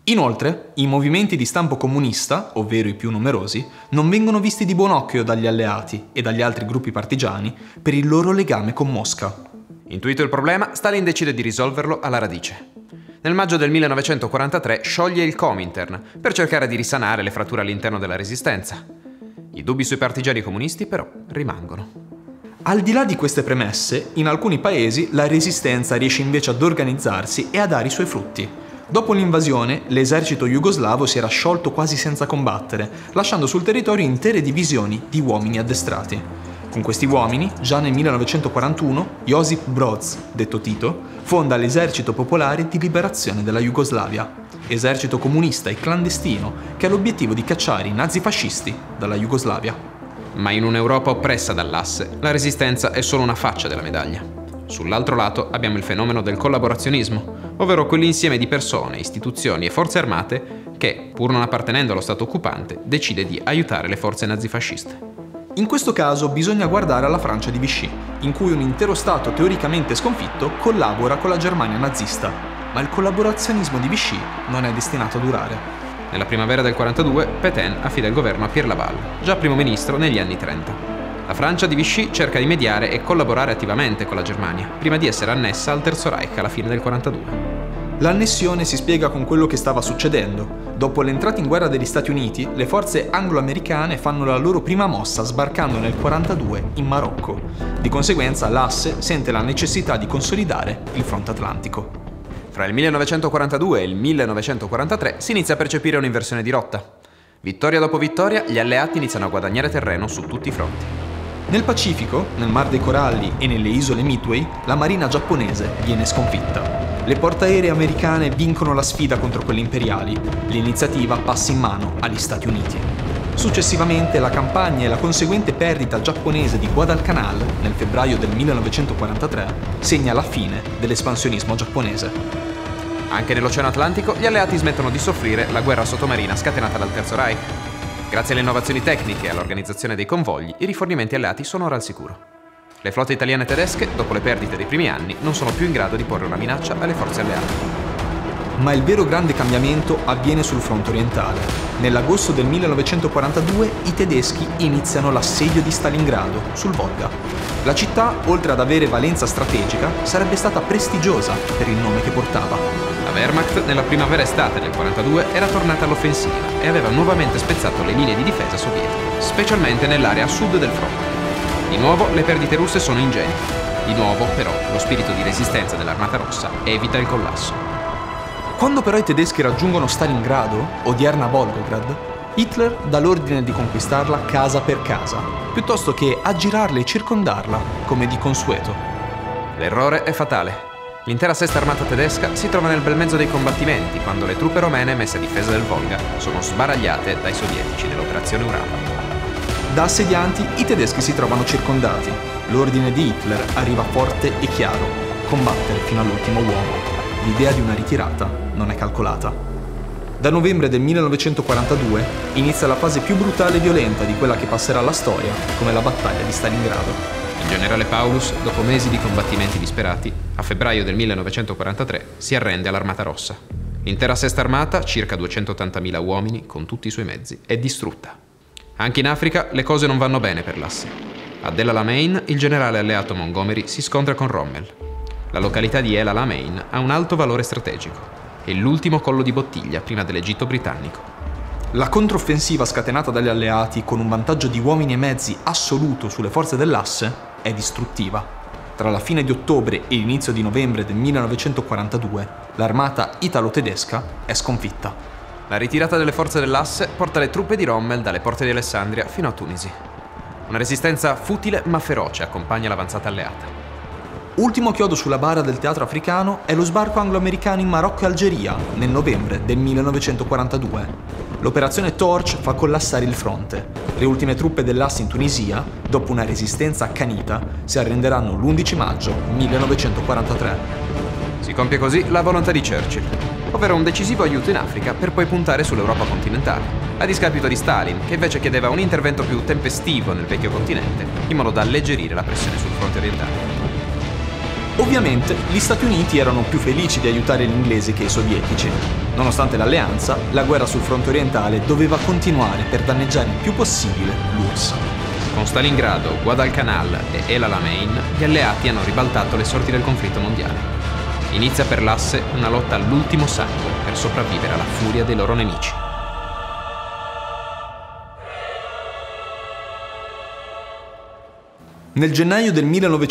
Inoltre, i movimenti di stampo comunista, ovvero i più numerosi, non vengono visti di buon occhio dagli alleati e dagli altri gruppi partigiani per il loro legame con Mosca. Intuito il problema, Stalin decide di risolverlo alla radice. Nel maggio del 1943 scioglie il Comintern per cercare di risanare le fratture all'interno della resistenza. I dubbi sui partigiani comunisti però rimangono. Al di là di queste premesse, in alcuni paesi la resistenza riesce invece ad organizzarsi e a dare i suoi frutti. Dopo l'invasione, l'esercito jugoslavo si era sciolto quasi senza combattere, lasciando sul territorio intere divisioni di uomini addestrati. Con questi uomini, già nel 1941, Josip Broz, detto Tito, fonda l'Esercito Popolare di Liberazione della Jugoslavia, esercito comunista e clandestino che ha l'obiettivo di cacciare i nazifascisti dalla Jugoslavia. Ma in un'Europa oppressa dall'asse, la resistenza è solo una faccia della medaglia. Sull'altro lato abbiamo il fenomeno del collaborazionismo, ovvero quell'insieme di persone, istituzioni e forze armate che, pur non appartenendo allo Stato occupante, decide di aiutare le forze nazifasciste. In questo caso bisogna guardare alla Francia di Vichy, in cui un intero Stato teoricamente sconfitto collabora con la Germania nazista, ma il collaborazionismo di Vichy non è destinato a durare. Nella primavera del 42, Pétain affida il governo a Pierre Laval, già primo ministro negli anni 30. La Francia di Vichy cerca di mediare e collaborare attivamente con la Germania, prima di essere annessa al Terzo Reich alla fine del 42. L'annessione si spiega con quello che stava succedendo. Dopo l'entrata in guerra degli Stati Uniti, le forze anglo-americane fanno la loro prima mossa sbarcando nel 42 in Marocco. Di conseguenza l'Asse sente la necessità di consolidare il fronte atlantico. Fra il 1942 e il 1943 si inizia a percepire un'inversione di rotta. Vittoria dopo vittoria, gli alleati iniziano a guadagnare terreno su tutti i fronti. Nel Pacifico, nel Mar dei Coralli e nelle isole Midway, la marina giapponese viene sconfitta. Le portaerei americane vincono la sfida contro quelle imperiali. L'iniziativa passa in mano agli Stati Uniti. Successivamente la campagna e la conseguente perdita giapponese di Guadalcanal nel febbraio del 1943 segna la fine dell'espansionismo giapponese. Anche nell'Oceano Atlantico gli alleati smettono di soffrire la guerra sottomarina scatenata dal Terzo Reich. Grazie alle innovazioni tecniche e all'organizzazione dei convogli, i rifornimenti alleati sono ora al sicuro. Le flotte italiane e tedesche, dopo le perdite dei primi anni, non sono più in grado di porre una minaccia alle forze alleate. Ma il vero grande cambiamento avviene sul fronte orientale. Nell'agosto del 1942 i tedeschi iniziano l'assedio di Stalingrado, sul Volga. La città, oltre ad avere valenza strategica, sarebbe stata prestigiosa per il nome che portava. La Wehrmacht nella primavera-estate del 42 era tornata all'offensiva e aveva nuovamente spezzato le linee di difesa sovietiche, specialmente nell'area a sud del fronte. Di nuovo le perdite russe sono ingenti. Di nuovo, però, lo spirito di resistenza dell'Armata Rossa evita il collasso. Quando però i tedeschi raggiungono Stalingrado, odierna Volgograd, Hitler dà l'ordine di conquistarla casa per casa, piuttosto che aggirarla e circondarla, come di consueto. L'errore è fatale. L'intera sesta armata tedesca si trova nel bel mezzo dei combattimenti quando le truppe romene messe a difesa del Volga sono sbaragliate dai sovietici nell'operazione Urala. Da assedianti i tedeschi si trovano circondati. L'ordine di Hitler arriva forte e chiaro: combattere fino all'ultimo uomo. L'idea di una ritirata non è calcolata. Da novembre del 1942 inizia la fase più brutale e violenta di quella che passerà alla storia come la battaglia di Stalingrado. Il generale Paulus, dopo mesi di combattimenti disperati, a febbraio del 1943 si arrende all'Armata Rossa. L'intera sesta armata, circa 280.000 uomini con tutti i suoi mezzi, è distrutta. Anche in Africa le cose non vanno bene per l'Asse. Ad El Alamein il generale alleato Montgomery si scontra con Rommel. La località di El Alamein ha un alto valore strategico. È l'ultimo collo di bottiglia prima dell'Egitto britannico. La controffensiva scatenata dagli alleati con un vantaggio di uomini e mezzi assoluto sulle forze dell'Asse è distruttiva. Tra la fine di ottobre e l'inizio di novembre del 1942 l'armata italo-tedesca è sconfitta. La ritirata delle forze dell'Asse porta le truppe di Rommel dalle porte di Alessandria fino a Tunisi. Una resistenza futile ma feroce accompagna l'avanzata alleata. Ultimo chiodo sulla bara del teatro africano è lo sbarco anglo-americano in Marocco e Algeria nel novembre del 1942. L'operazione Torch fa collassare il fronte. Le ultime truppe dell'Asse in Tunisia, dopo una resistenza accanita, si arrenderanno l'11 maggio 1943. Si compie così la volontà di Churchill, ovvero un decisivo aiuto in Africa per poi puntare sull'Europa continentale, a discapito di Stalin, che invece chiedeva un intervento più tempestivo nel vecchio continente, in modo da alleggerire la pressione sul fronte orientale. Ovviamente gli Stati Uniti erano più felici di aiutare gli inglesi che i sovietici. Nonostante l'alleanza, la guerra sul fronte orientale doveva continuare per danneggiare il più possibile l'URSS. Con Stalingrado, Guadalcanal e El Alamein, gli alleati hanno ribaltato le sorti del conflitto mondiale. Inizia per l'asse una lotta all'ultimo sangue per sopravvivere alla furia dei loro nemici. Nel gennaio del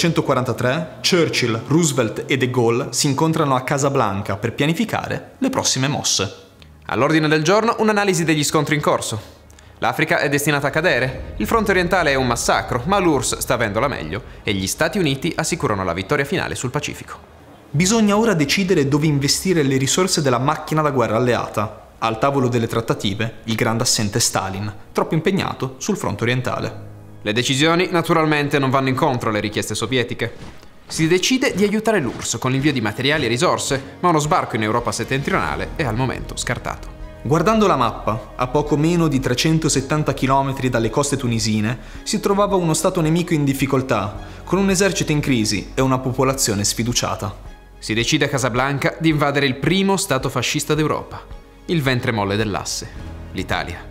1943, Churchill, Roosevelt e De Gaulle si incontrano a Casablanca per pianificare le prossime mosse. All'ordine del giorno un'analisi degli scontri in corso. L'Africa è destinata a cadere, il fronte orientale è un massacro, ma l'URSS sta avendo la meglio e gli Stati Uniti assicurano la vittoria finale sul Pacifico. Bisogna ora decidere dove investire le risorse della macchina da guerra alleata. Al tavolo delle trattative, il grande assente Stalin, troppo impegnato sul fronte orientale. Le decisioni naturalmente non vanno incontro alle richieste sovietiche. Si decide di aiutare l'URSS con l'invio di materiali e risorse, ma uno sbarco in Europa settentrionale è al momento scartato. Guardando la mappa, a poco meno di 370 km dalle coste tunisine, si trovava uno stato nemico in difficoltà, con un esercito in crisi e una popolazione sfiduciata. Si decide a Casablanca di invadere il primo stato fascista d'Europa, il ventre molle dell'asse, l'Italia.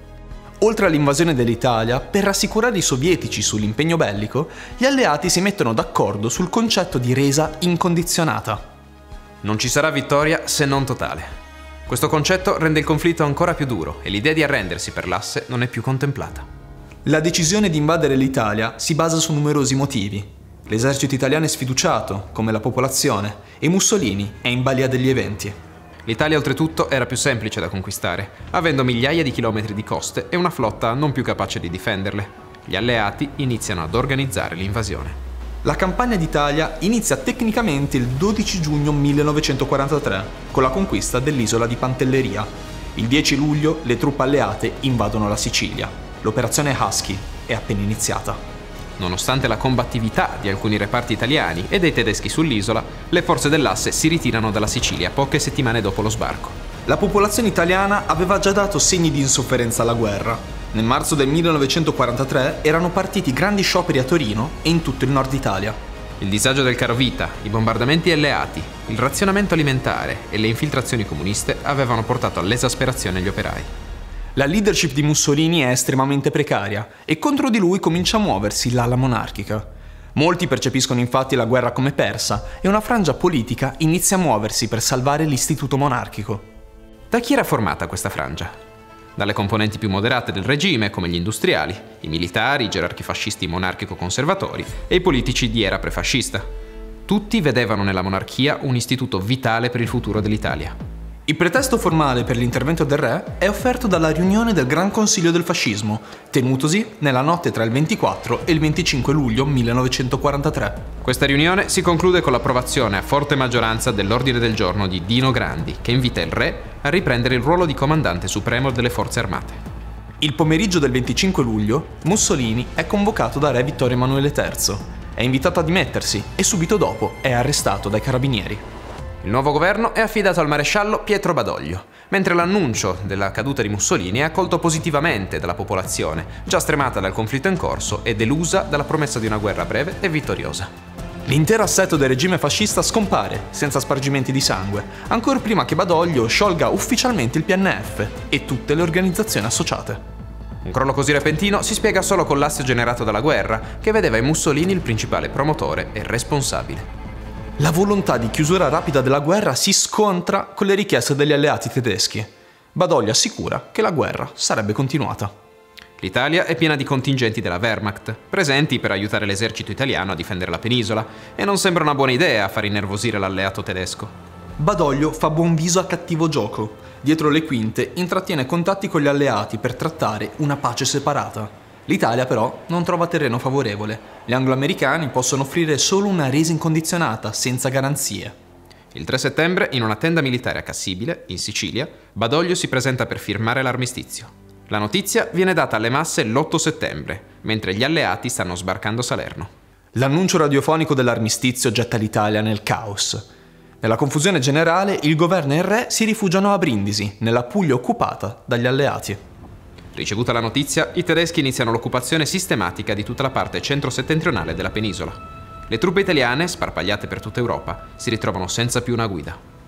Oltre all'invasione dell'Italia, per rassicurare i sovietici sull'impegno bellico, gli alleati si mettono d'accordo sul concetto di resa incondizionata. Non ci sarà vittoria se non totale. Questo concetto rende il conflitto ancora più duro e l'idea di arrendersi per l'asse non è più contemplata. La decisione di invadere l'Italia si basa su numerosi motivi. L'esercito italiano è sfiduciato, come la popolazione, e Mussolini è in balia degli eventi. L'Italia oltretutto era più semplice da conquistare, avendo migliaia di chilometri di coste e una flotta non più capace di difenderle. Gli alleati iniziano ad organizzare l'invasione. La campagna d'Italia inizia tecnicamente il 12 giugno 1943, con la conquista dell'isola di Pantelleria. Il 10 luglio le truppe alleate invadono la Sicilia. L'operazione Husky è appena iniziata. Nonostante la combattività di alcuni reparti italiani e dei tedeschi sull'isola, le forze dell'asse si ritirano dalla Sicilia poche settimane dopo lo sbarco. La popolazione italiana aveva già dato segni di insofferenza alla guerra. Nel marzo del 1943 erano partiti grandi scioperi a Torino e in tutto il nord Italia. Il disagio del carovita, i bombardamenti alleati, il razionamento alimentare e le infiltrazioni comuniste avevano portato all'esasperazione gli operai. La leadership di Mussolini è estremamente precaria e contro di lui comincia a muoversi l'ala monarchica. Molti percepiscono infatti la guerra come persa e una frangia politica inizia a muoversi per salvare l'istituto monarchico. Da chi era formata questa frangia? Dalle componenti più moderate del regime, come gli industriali, i militari, i gerarchi fascisti monarchico-conservatori e i politici di era prefascista. Tutti vedevano nella monarchia un istituto vitale per il futuro dell'Italia. Il pretesto formale per l'intervento del re è offerto dalla riunione del Gran Consiglio del Fascismo, tenutosi nella notte tra il 24 e il 25 luglio 1943. Questa riunione si conclude con l'approvazione a forte maggioranza dell'ordine del giorno di Dino Grandi, che invita il re a riprendere il ruolo di comandante supremo delle forze armate. Il pomeriggio del 25 luglio, Mussolini è convocato da re Vittorio Emanuele III, è invitato a dimettersi e subito dopo è arrestato dai carabinieri. Il nuovo governo è affidato al maresciallo Pietro Badoglio, mentre l'annuncio della caduta di Mussolini è accolto positivamente dalla popolazione, già stremata dal conflitto in corso e delusa dalla promessa di una guerra breve e vittoriosa. L'intero assetto del regime fascista scompare, senza spargimenti di sangue, ancora prima che Badoglio sciolga ufficialmente il PNF e tutte le organizzazioni associate. Un crollo così repentino si spiega solo con l'asse generato dalla guerra, che vedeva in Mussolini il principale promotore e responsabile. La volontà di chiusura rapida della guerra si scontra con le richieste degli alleati tedeschi. Badoglio assicura che la guerra sarebbe continuata. L'Italia è piena di contingenti della Wehrmacht, presenti per aiutare l'esercito italiano a difendere la penisola, e non sembra una buona idea far innervosire l'alleato tedesco. Badoglio fa buon viso a cattivo gioco. Dietro le quinte intrattiene contatti con gli alleati per trattare una pace separata. L'Italia però non trova terreno favorevole. Gli anglo-americani possono offrire solo una resa incondizionata, senza garanzie. Il 3 settembre, in una tenda militare a Cassibile, in Sicilia, Badoglio si presenta per firmare l'armistizio. La notizia viene data alle masse l'8 settembre, mentre gli alleati stanno sbarcando a Salerno. L'annuncio radiofonico dell'armistizio getta l'Italia nel caos. Nella confusione generale, il governo e il re si rifugiano a Brindisi, nella Puglia occupata dagli alleati. Ricevuta la notizia, i tedeschi iniziano l'occupazione sistematica di tutta la parte centro-settentrionale della penisola. Le truppe italiane, sparpagliate per tutta Europa, si ritrovano senza più una guida.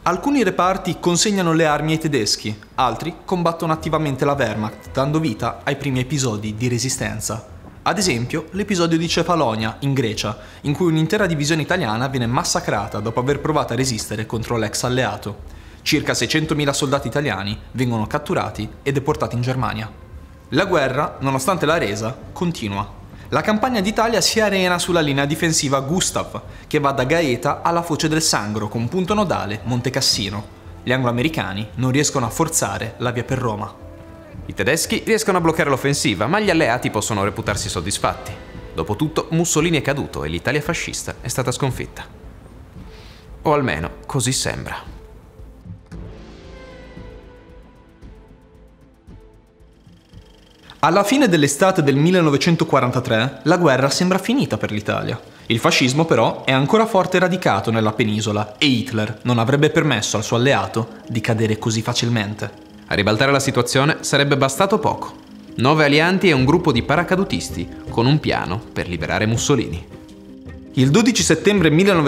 Alcuni reparti consegnano le armi ai tedeschi, altri combattono attivamente la Wehrmacht, dando vita ai primi episodi di resistenza. Ad esempio, l'episodio di Cefalonia, in Grecia, in cui un'intera divisione italiana viene massacrata dopo aver provato a resistere contro l'ex alleato. Circa 600.000 soldati italiani vengono catturati e deportati in Germania. La guerra, nonostante la resa, continua. La campagna d'Italia si arena sulla linea difensiva Gustav, che va da Gaeta alla Foce del Sangro con punto nodale Monte Cassino. Gli anglo-americani non riescono a forzare la via per Roma. I tedeschi riescono a bloccare l'offensiva, ma gli alleati possono reputarsi soddisfatti. Dopotutto Mussolini è caduto e l'Italia fascista è stata sconfitta. O almeno così sembra. Alla fine dell'estate del 1943 la guerra sembra finita per l'Italia. Il fascismo però è ancora forte radicato nella penisola e Hitler non avrebbe permesso al suo alleato di cadere così facilmente. A ribaltare la situazione sarebbe bastato poco. 9 alianti e un gruppo di paracadutisti con un piano per liberare Mussolini. Il 12 settembre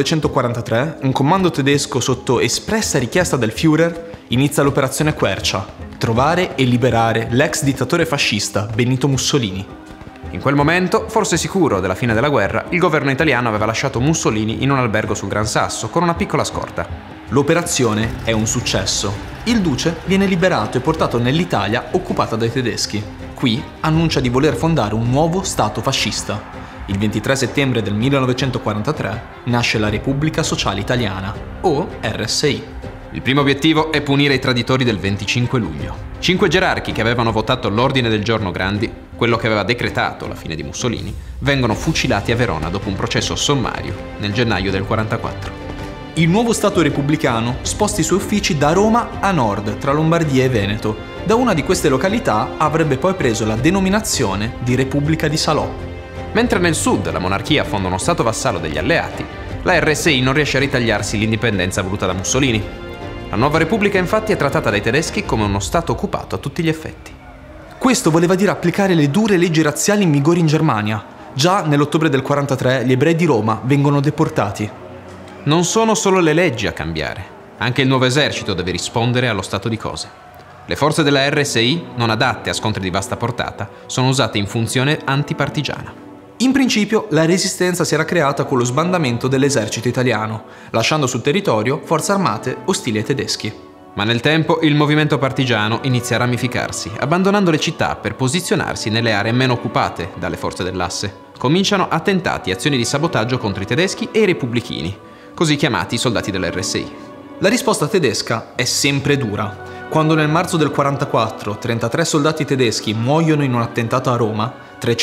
1943 un comando tedesco sotto espressa richiesta del Führer inizia l'operazione Quercia, trovare e liberare l'ex dittatore fascista Benito Mussolini. In quel momento, forse sicuro della fine della guerra, il governo italiano aveva lasciato Mussolini in un albergo sul Gran Sasso con una piccola scorta. L'operazione è un successo. Il duce viene liberato e portato nell'Italia occupata dai tedeschi. Qui annuncia di voler fondare un nuovo stato fascista. Il 23 settembre del 1943 nasce la Repubblica Sociale Italiana, o RSI. Il primo obiettivo è punire i traditori del 25 luglio. 5 gerarchi che avevano votato l'ordine del giorno Grandi, quello che aveva decretato la fine di Mussolini, vengono fucilati a Verona dopo un processo sommario nel gennaio del 44. Il nuovo Stato repubblicano sposta i suoi uffici da Roma a nord, tra Lombardia e Veneto. Da una di queste località avrebbe poi preso la denominazione di Repubblica di Salò. Mentre nel sud la monarchia fonda uno Stato vassallo degli alleati, la RSI non riesce a ritagliarsi l'indipendenza voluta da Mussolini. La nuova Repubblica infatti è trattata dai tedeschi come uno Stato occupato a tutti gli effetti. Questo voleva dire applicare le dure leggi razziali in vigore in Germania. Già nell'ottobre del 43 gli ebrei di Roma vengono deportati. Non sono solo le leggi a cambiare, anche il nuovo esercito deve rispondere allo stato di cose. Le forze della RSI, non adatte a scontri di vasta portata, sono usate in funzione antipartigiana. In principio la resistenza si era creata con lo sbandamento dell'esercito italiano, lasciando sul territorio forze armate ostili ai tedeschi. Ma nel tempo il movimento partigiano inizia a ramificarsi, abbandonando le città per posizionarsi nelle aree meno occupate dalle forze dell'asse. Cominciano attentati e azioni di sabotaggio contro i tedeschi e i repubblichini, così chiamati soldati dell'RSI. La risposta tedesca è sempre dura. Quando nel marzo del 44 33 soldati tedeschi muoiono in un attentato a Roma,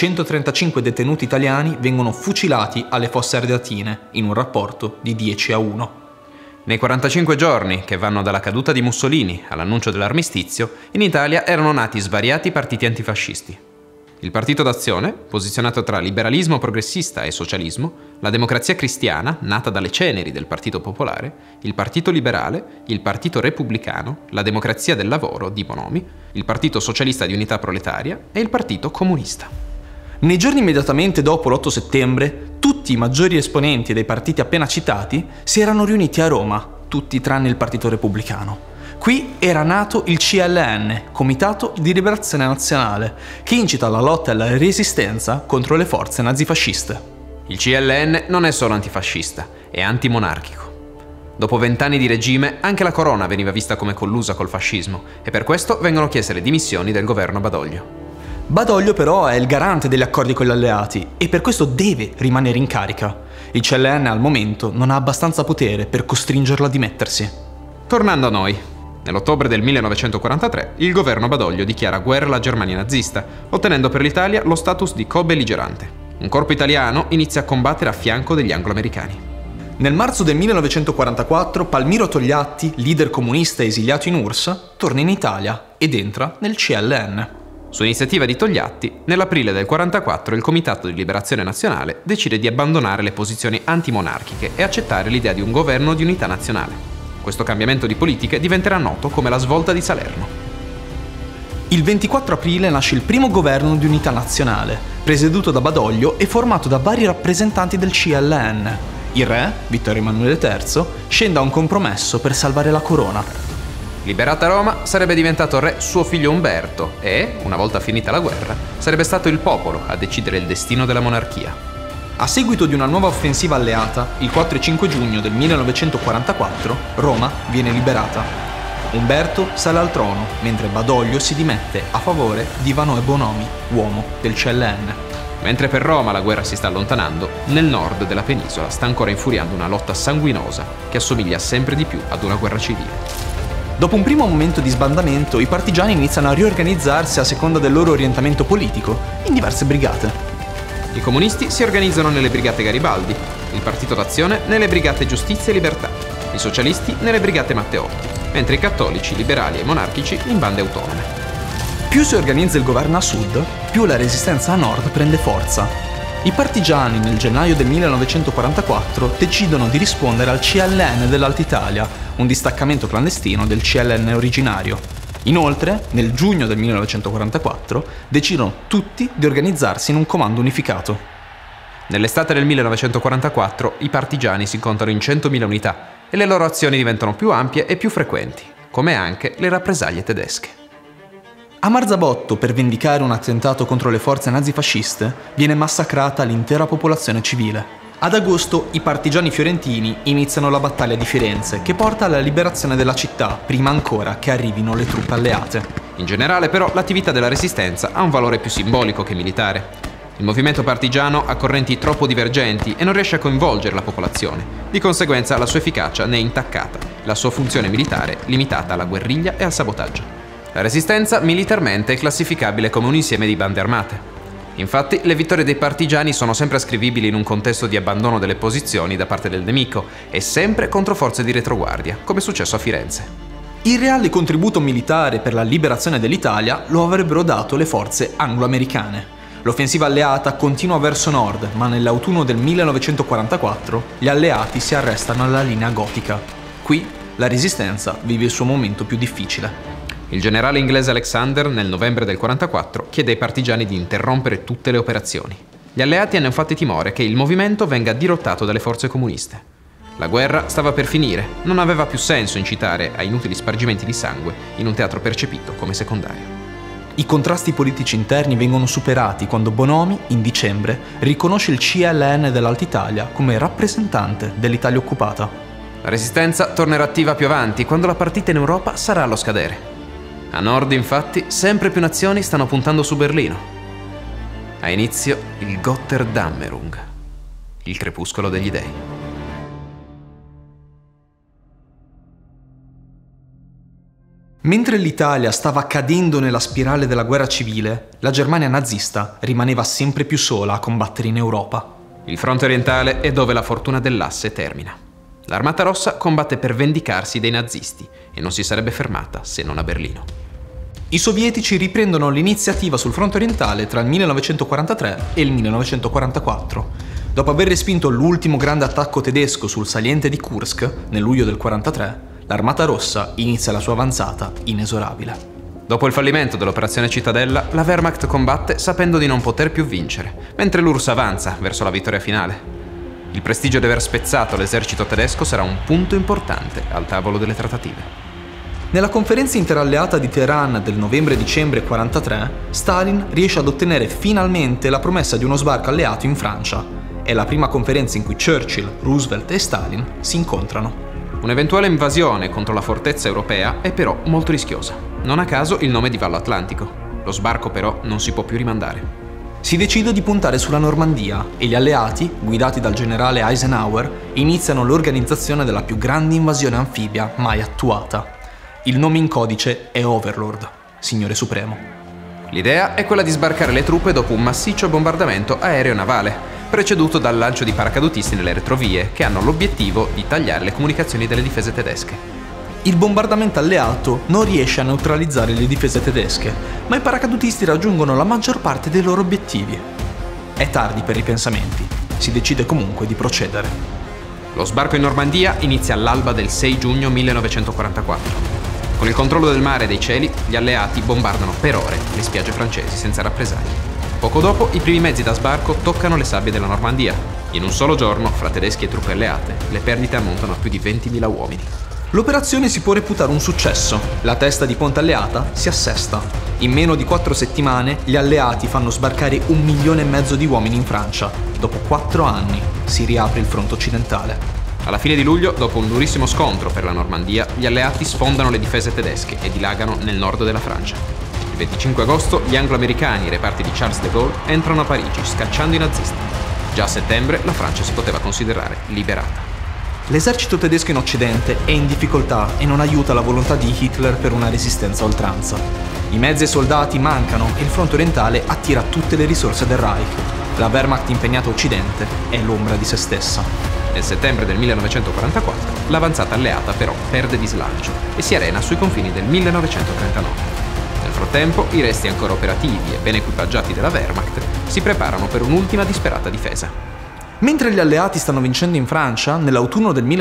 335 detenuti italiani vengono fucilati alle Fosse Ardeatine in un rapporto di 10-1. Nei 45 giorni che vanno dalla caduta di Mussolini all'annuncio dell'armistizio, in Italia erano nati svariati partiti antifascisti. Il Partito d'Azione, posizionato tra liberalismo progressista e socialismo, la Democrazia Cristiana, nata dalle ceneri del Partito Popolare, il Partito Liberale, il Partito Repubblicano, la Democrazia del Lavoro di Bonomi, il Partito Socialista di Unità Proletaria e il Partito Comunista. Nei giorni immediatamente dopo l'8 settembre, tutti i maggiori esponenti dei partiti appena citati si erano riuniti a Roma, tutti tranne il Partito Repubblicano. Qui era nato il CLN, Comitato di Liberazione Nazionale, che incita alla lotta e alla resistenza contro le forze nazifasciste. Il CLN non è solo antifascista, è antimonarchico. Dopo 20 anni di regime, anche la corona veniva vista come collusa col fascismo e per questo vengono chieste le dimissioni del governo Badoglio. Badoglio però è il garante degli accordi con gli alleati e per questo deve rimanere in carica. Il CLN al momento non ha abbastanza potere per costringerlo a dimettersi. Tornando a noi. Nell'ottobre del 1943 il governo Badoglio dichiara guerra alla Germania nazista, ottenendo per l'Italia lo status di co-belligerante. Un corpo italiano inizia a combattere a fianco degli anglo-americani. Nel marzo del 1944 Palmiro Togliatti, leader comunista esiliato in URSS, torna in Italia ed entra nel CLN. Su iniziativa di Togliatti, nell'aprile del 1944 il Comitato di Liberazione Nazionale decide di abbandonare le posizioni antimonarchiche e accettare l'idea di un governo di unità nazionale. Questo cambiamento di politiche diventerà noto come la svolta di Salerno. Il 24 aprile nasce il primo governo di unità nazionale, presieduto da Badoglio e formato da vari rappresentanti del CLN. Il re, Vittorio Emanuele III, scende a un compromesso per salvare la corona. Liberata Roma, sarebbe diventato re suo figlio Umberto e, una volta finita la guerra, sarebbe stato il popolo a decidere il destino della monarchia. A seguito di una nuova offensiva alleata, il 4 e 5 giugno del 1944, Roma viene liberata. Umberto sale al trono, mentre Badoglio si dimette a favore di Ivanoe Bonomi, uomo del CLN. Mentre per Roma la guerra si sta allontanando, nel nord della penisola sta ancora infuriando una lotta sanguinosa che assomiglia sempre di più ad una guerra civile. Dopo un primo momento di sbandamento, i partigiani iniziano a riorganizzarsi a seconda del loro orientamento politico, in diverse brigate. I comunisti si organizzano nelle brigate Garibaldi, il Partito d'Azione nelle brigate Giustizia e Libertà, i socialisti nelle brigate Matteotti, mentre i cattolici, liberali e monarchici in bande autonome. Più si organizza il governo a sud, più la resistenza a nord prende forza. I partigiani nel gennaio del 1944 decidono di rispondere al CLN dell'Alta Italia, un distaccamento clandestino del CLN originario. Inoltre, nel giugno del 1944, decidono tutti di organizzarsi in un comando unificato. Nell'estate del 1944 i partigiani si contano in 100.000 unità e le loro azioni diventano più ampie e più frequenti, come anche le rappresaglie tedesche. A Marzabotto, per vendicare un attentato contro le forze nazifasciste, viene massacrata l'intera popolazione civile. Ad agosto i partigiani fiorentini iniziano la battaglia di Firenze, che porta alla liberazione della città, prima ancora che arrivino le truppe alleate. In generale, però, l'attività della resistenza ha un valore più simbolico che militare. Il movimento partigiano ha correnti troppo divergenti e non riesce a coinvolgere la popolazione. Di conseguenza la sua efficacia ne è intaccata, la sua funzione militare limitata alla guerriglia e al sabotaggio. La resistenza militarmente è classificabile come un insieme di bande armate. Infatti, le vittorie dei partigiani sono sempre ascrivibili in un contesto di abbandono delle posizioni da parte del nemico e sempre contro forze di retroguardia, come è successo a Firenze. Il reale contributo militare per la liberazione dell'Italia lo avrebbero dato le forze anglo-americane. L'offensiva alleata continua verso nord, ma nell'autunno del 1944 gli alleati si arrestano alla linea gotica. Qui la resistenza vive il suo momento più difficile. Il generale inglese Alexander, nel novembre del 44, chiede ai partigiani di interrompere tutte le operazioni. Gli alleati hanno infatti timore che il movimento venga dirottato dalle forze comuniste. La guerra stava per finire, non aveva più senso incitare a inutili spargimenti di sangue in un teatro percepito come secondario. I contrasti politici interni vengono superati quando Bonomi, in dicembre, riconosce il CLN dell'Alta Italia come rappresentante dell'Italia occupata. La resistenza tornerà attiva più avanti, quando la partita in Europa sarà allo scadere. A nord, infatti, sempre più nazioni stanno puntando su Berlino. Ha inizio il Gotterdammerung, il crepuscolo degli dei. Mentre l'Italia stava cadendo nella spirale della guerra civile, la Germania nazista rimaneva sempre più sola a combattere in Europa. Il fronte orientale è dove la fortuna dell'asse termina. L'Armata Rossa combatte per vendicarsi dei nazisti e non si sarebbe fermata se non a Berlino. I sovietici riprendono l'iniziativa sul fronte orientale tra il 1943 e il 1944. Dopo aver respinto l'ultimo grande attacco tedesco sul saliente di Kursk nel luglio del 1943, l'Armata Rossa inizia la sua avanzata inesorabile. Dopo il fallimento dell'operazione Cittadella, la Wehrmacht combatte sapendo di non poter più vincere, mentre l'URSS avanza verso la vittoria finale. Il prestigio di aver spezzato l'esercito tedesco sarà un punto importante al tavolo delle trattative. Nella conferenza interalleata di Teheran del novembre-dicembre 1943, Stalin riesce ad ottenere finalmente la promessa di uno sbarco alleato in Francia. È la prima conferenza in cui Churchill, Roosevelt e Stalin si incontrano. Un'eventuale invasione contro la fortezza europea è però molto rischiosa. Non a caso il nome di Vallo Atlantico. Lo sbarco però non si può più rimandare. Si decide di puntare sulla Normandia e gli alleati, guidati dal generale Eisenhower, iniziano l'organizzazione della più grande invasione anfibia mai attuata. Il nome in codice è Overlord, Signore Supremo. L'idea è quella di sbarcare le truppe dopo un massiccio bombardamento aereo-navale, preceduto dal lancio di paracadutisti nelle retrovie, che hanno l'obiettivo di tagliare le comunicazioni delle difese tedesche. Il bombardamento alleato non riesce a neutralizzare le difese tedesche, ma i paracadutisti raggiungono la maggior parte dei loro obiettivi. È tardi per ripensamenti, si decide comunque di procedere. Lo sbarco in Normandia inizia all'alba del 6 giugno 1944. Con il controllo del mare e dei cieli, gli alleati bombardano per ore le spiagge francesi senza rappresaglie. Poco dopo, i primi mezzi da sbarco toccano le sabbie della Normandia. In un solo giorno, fra tedeschi e truppe alleate, le perdite ammontano a più di 20.000 uomini. L'operazione si può reputare un successo. La testa di ponte alleata si assesta. In meno di 4 settimane gli alleati fanno sbarcare 1,5 milioni di uomini in Francia. Dopo 4 anni si riapre il fronte occidentale. Alla fine di luglio, dopo un durissimo scontro per la Normandia, gli alleati sfondano le difese tedesche e dilagano nel nord della Francia. Il 25 agosto gli anglo-americani, i reparti di Charles de Gaulle, entrano a Parigi scacciando i nazisti. Già a settembre la Francia si poteva considerare liberata. L'esercito tedesco in Occidente è in difficoltà e non aiuta la volontà di Hitler per una resistenza a oltranza. I mezzi e i soldati mancano e il fronte orientale attira tutte le risorse del Reich. La Wehrmacht impegnata a Occidente è l'ombra di se stessa. Nel settembre del 1944 l'avanzata alleata però perde di slancio e si arena sui confini del 1939. Nel frattempo i resti ancora operativi e ben equipaggiati della Wehrmacht si preparano per un'ultima disperata difesa. Mentre gli alleati stanno vincendo in Francia, nell'autunno del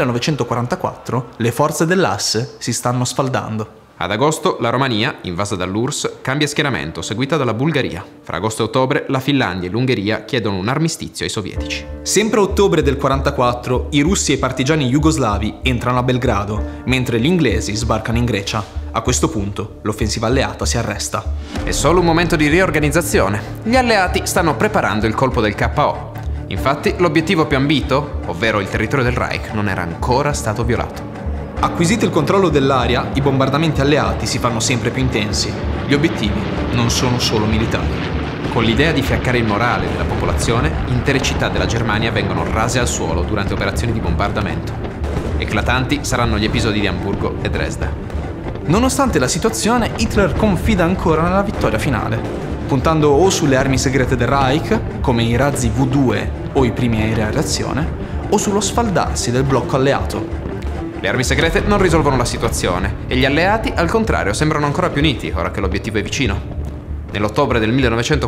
1944 le forze dell'asse si stanno sfaldando. Ad agosto la Romania, invasa dall'URSS, cambia schieramento, seguita dalla Bulgaria. Fra agosto e ottobre la Finlandia e l'Ungheria chiedono un armistizio ai sovietici. Sempre a ottobre del 1944 i russi e i partigiani jugoslavi entrano a Belgrado, mentre gli inglesi sbarcano in Grecia. A questo punto l'offensiva alleata si arresta. È solo un momento di riorganizzazione. Gli alleati stanno preparando il colpo del KO. Infatti l'obiettivo più ambito, ovvero il territorio del Reich, non era ancora stato violato. Acquisito il controllo dell'area, i bombardamenti alleati si fanno sempre più intensi. Gli obiettivi non sono solo militari. Con l'idea di fiaccare il morale della popolazione, intere città della Germania vengono rase al suolo durante operazioni di bombardamento. Eclatanti saranno gli episodi di Amburgo e Dresda. Nonostante la situazione, Hitler confida ancora nella vittoria finale, puntando o sulle armi segrete del Reich, come i razzi V2 o i primi aerei a reazione, o sullo sfaldarsi del blocco alleato. Le armi segrete non risolvono la situazione e gli alleati, al contrario, sembrano ancora più uniti ora che l'obiettivo è vicino. Nell'ottobre del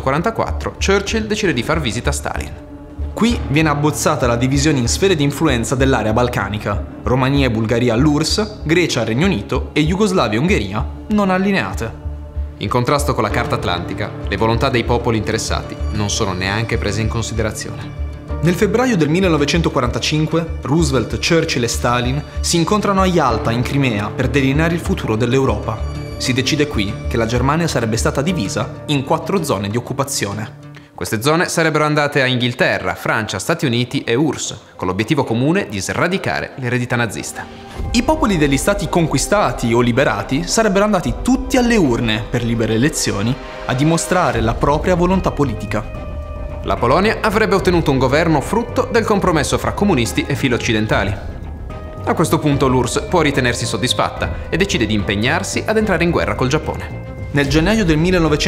1944 Churchill decide di far visita a Stalin. Qui viene abbozzata la divisione in sfere di influenza dell'area balcanica: Romania e Bulgaria all'URSS, Grecia al Regno Unito e Jugoslavia e Ungheria non allineate. In contrasto con la Carta Atlantica, le volontà dei popoli interessati non sono neanche prese in considerazione. Nel febbraio del 1945, Roosevelt, Churchill e Stalin si incontrano a Yalta, in Crimea, per delineare il futuro dell'Europa. Si decide qui che la Germania sarebbe stata divisa in 4 zone di occupazione. Queste zone sarebbero andate a Inghilterra, Francia, Stati Uniti e URSS, con l'obiettivo comune di sradicare l'eredità nazista. I popoli degli stati conquistati o liberati sarebbero andati tutti alle urne per libere elezioni a dimostrare la propria volontà politica. La Polonia avrebbe ottenuto un governo frutto del compromesso fra comunisti e filo occidentali. A questo punto l'URSS può ritenersi soddisfatta e decide di impegnarsi ad entrare in guerra col Giappone. Nel gennaio del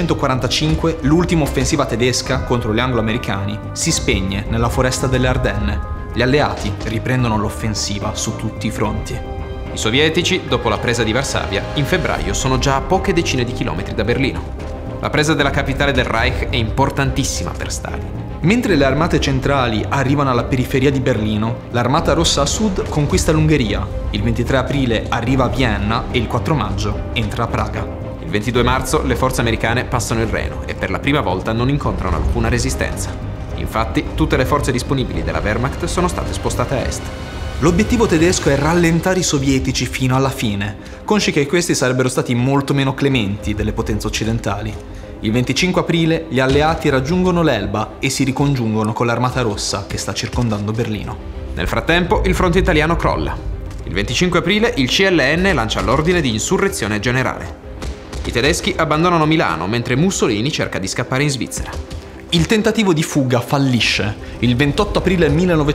1945 l'ultima offensiva tedesca contro gli anglo-americani si spegne nella foresta delle Ardenne. Gli alleati riprendono l'offensiva su tutti i fronti. I sovietici, dopo la presa di Varsavia, in febbraio sono già a poche decine di chilometri da Berlino. La presa della capitale del Reich è importantissima per Stalin. Mentre le armate centrali arrivano alla periferia di Berlino, l'Armata Rossa a sud conquista l'Ungheria. Il 23 aprile arriva a Vienna e il 4 maggio entra a Praga. Il 22 marzo le forze americane passano il Reno e per la prima volta non incontrano alcuna resistenza. Infatti, tutte le forze disponibili della Wehrmacht sono state spostate a est. L'obiettivo tedesco è rallentare i sovietici fino alla fine, consci che questi sarebbero stati molto meno clementi delle potenze occidentali. Il 25 aprile gli alleati raggiungono l'Elba e si ricongiungono con l'Armata Rossa che sta circondando Berlino. Nel frattempo il fronte italiano crolla. Il 25 aprile il CLN lancia l'ordine di insurrezione generale. I tedeschi abbandonano Milano mentre Mussolini cerca di scappare in Svizzera. Il tentativo di fuga fallisce. Il 28 aprile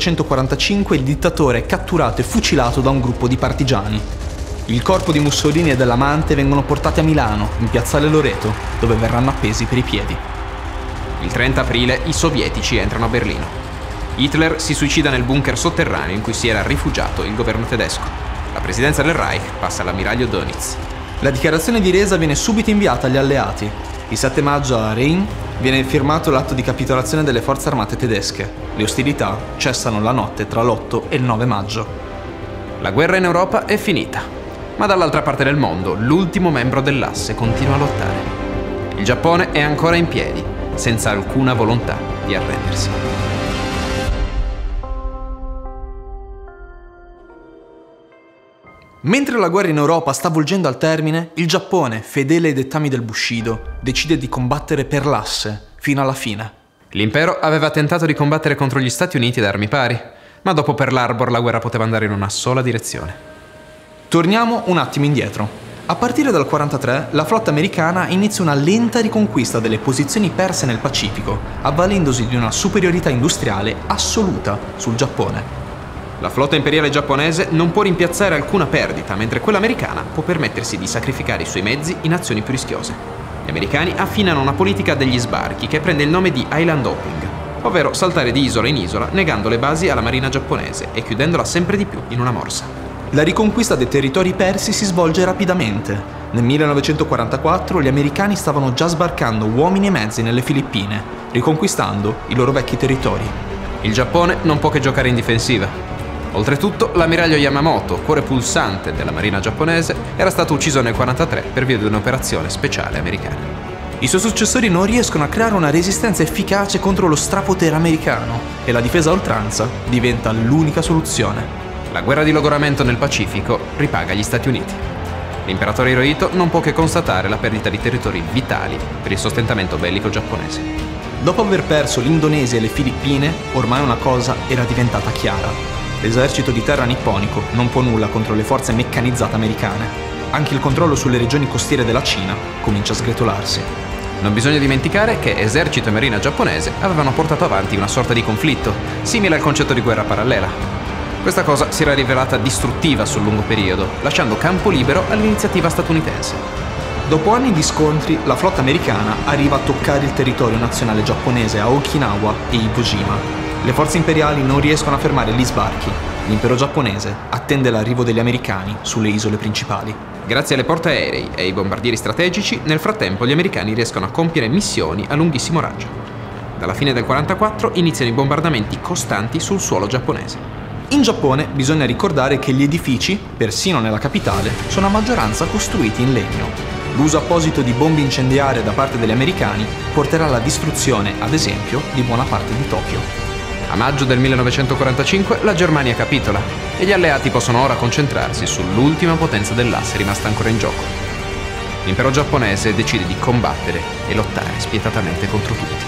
1945 il dittatore è catturato e fucilato da un gruppo di partigiani. Il corpo di Mussolini e dell'amante vengono portati a Milano, in piazzale Loreto, dove verranno appesi per i piedi. Il 30 aprile i sovietici entrano a Berlino. Hitler si suicida nel bunker sotterraneo in cui si era rifugiato il governo tedesco. La presidenza del Reich passa all'ammiraglio Dönitz. La dichiarazione di resa viene subito inviata agli alleati. Il 7 maggio a Rhein viene firmato l'atto di capitolazione delle forze armate tedesche. Le ostilità cessano la notte tra l'8 e il 9 maggio. La guerra in Europa è finita. Ma dall'altra parte del mondo, l'ultimo membro dell'asse continua a lottare. Il Giappone è ancora in piedi, senza alcuna volontà di arrendersi. Mentre la guerra in Europa sta volgendo al termine, il Giappone, fedele ai dettami del Bushido, decide di combattere per l'asse, fino alla fine. L'impero aveva tentato di combattere contro gli Stati Uniti ad armi pari, ma dopo Pearl Harbor la guerra poteva andare in una sola direzione. Torniamo un attimo indietro. A partire dal 1943, la flotta americana inizia una lenta riconquista delle posizioni perse nel Pacifico, avvalendosi di una superiorità industriale assoluta sul Giappone. La flotta imperiale giapponese non può rimpiazzare alcuna perdita, mentre quella americana può permettersi di sacrificare i suoi mezzi in azioni più rischiose. Gli americani affinano una politica degli sbarchi che prende il nome di island hopping, ovvero saltare di isola in isola negando le basi alla marina giapponese e chiudendola sempre di più in una morsa. La riconquista dei territori persi si svolge rapidamente. Nel 1944 gli americani stavano già sbarcando uomini e mezzi nelle Filippine, riconquistando i loro vecchi territori. Il Giappone non può che giocare in difensiva. Oltretutto, l'ammiraglio Yamamoto, cuore pulsante della marina giapponese, era stato ucciso nel 1943 per via di un'operazione speciale americana. I suoi successori non riescono a creare una resistenza efficace contro lo strapotere americano e la difesa a oltranza diventa l'unica soluzione. La guerra di logoramento nel Pacifico ripaga gli Stati Uniti. L'imperatore Hirohito non può che constatare la perdita di territori vitali per il sostentamento bellico giapponese. Dopo aver perso l'Indonesia e le Filippine, ormai una cosa era diventata chiara. L'esercito di terra nipponico non può nulla contro le forze meccanizzate americane. Anche il controllo sulle regioni costiere della Cina comincia a sgretolarsi. Non bisogna dimenticare che esercito e marina giapponese avevano portato avanti una sorta di conflitto, simile al concetto di guerra parallela. Questa cosa si era rivelata distruttiva sul lungo periodo, lasciando campo libero all'iniziativa statunitense. Dopo anni di scontri, la flotta americana arriva a toccare il territorio nazionale giapponese a Okinawa e Iwo Jima. Le forze imperiali non riescono a fermare gli sbarchi. L'impero giapponese attende l'arrivo degli americani sulle isole principali. Grazie alle portaerei e ai bombardieri strategici, nel frattempo gli americani riescono a compiere missioni a lunghissimo raggio. Dalla fine del 1944 iniziano i bombardamenti costanti sul suolo giapponese. In Giappone bisogna ricordare che gli edifici, persino nella capitale, sono a maggioranza costruiti in legno. L'uso apposito di bombe incendiarie da parte degli americani porterà alla distruzione, ad esempio, di buona parte di Tokyo. A maggio del 1945 la Germania capitola e gli alleati possono ora concentrarsi sull'ultima potenza dell'asse rimasta ancora in gioco. L'impero giapponese decide di combattere e lottare spietatamente contro tutti.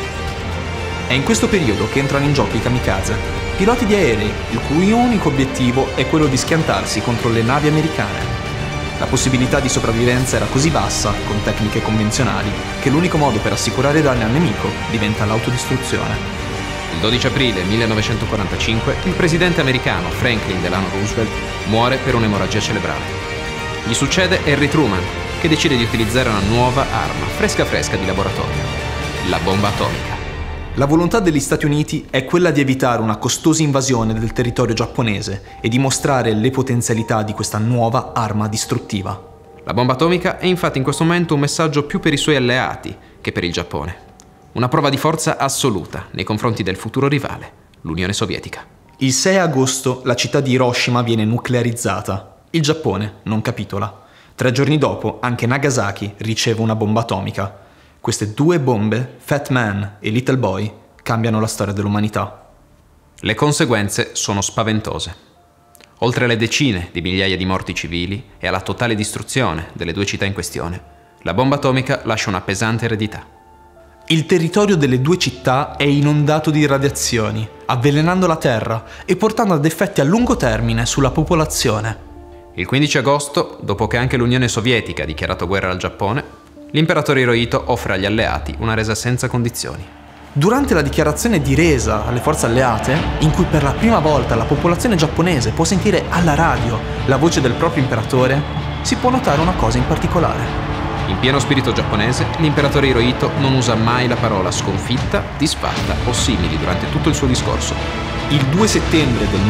È in questo periodo che entrano in gioco i kamikaze, piloti di aerei il cui unico obiettivo è quello di schiantarsi contro le navi americane. La possibilità di sopravvivenza era così bassa, con tecniche convenzionali, che l'unico modo per assicurare danni al nemico diventa l'autodistruzione. Il 12 aprile 1945 il presidente americano Franklin Delano Roosevelt muore per un'emorragia cerebrale. Gli succede Harry Truman, che decide di utilizzare una nuova arma, fresca di laboratorio, la bomba atomica. La volontà degli Stati Uniti è quella di evitare una costosa invasione del territorio giapponese e dimostrare le potenzialità di questa nuova arma distruttiva. La bomba atomica è infatti in questo momento un messaggio più per i suoi alleati che per il Giappone. Una prova di forza assoluta nei confronti del futuro rivale, l'Unione Sovietica. Il 6 agosto la città di Hiroshima viene nuclearizzata. Il Giappone non capitola. 3 giorni dopo anche Nagasaki riceve una bomba atomica. Queste due bombe, Fat Man e Little Boy, cambiano la storia dell'umanità. Le conseguenze sono spaventose. Oltre alle decine di migliaia di morti civili e alla totale distruzione delle due città in questione, la bomba atomica lascia una pesante eredità. Il territorio delle due città è inondato di radiazioni, avvelenando la terra e portando ad effetti a lungo termine sulla popolazione. Il 15 agosto, dopo che anche l'Unione Sovietica ha dichiarato guerra al Giappone, l'imperatore Hirohito offre agli alleati una resa senza condizioni. Durante la dichiarazione di resa alle forze alleate, in cui per la prima volta la popolazione giapponese può sentire alla radio la voce del proprio imperatore, si può notare una cosa in particolare. In pieno spirito giapponese, l'imperatore Hirohito non usa mai la parola sconfitta, disfatta o simili durante tutto il suo discorso. Il 2 settembre del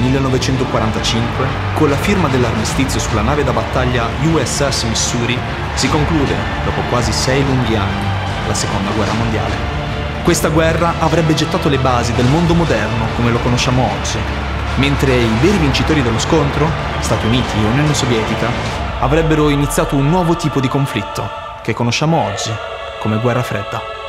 1945, con la firma dell'armistizio sulla nave da battaglia USS Missouri, si conclude, dopo quasi 6 lunghi anni, la Seconda Guerra Mondiale. Questa guerra avrebbe gettato le basi del mondo moderno come lo conosciamo oggi, mentre i veri vincitori dello scontro, Stati Uniti e Unione Sovietica, avrebbero iniziato un nuovo tipo di conflitto che conosciamo oggi come Guerra Fredda.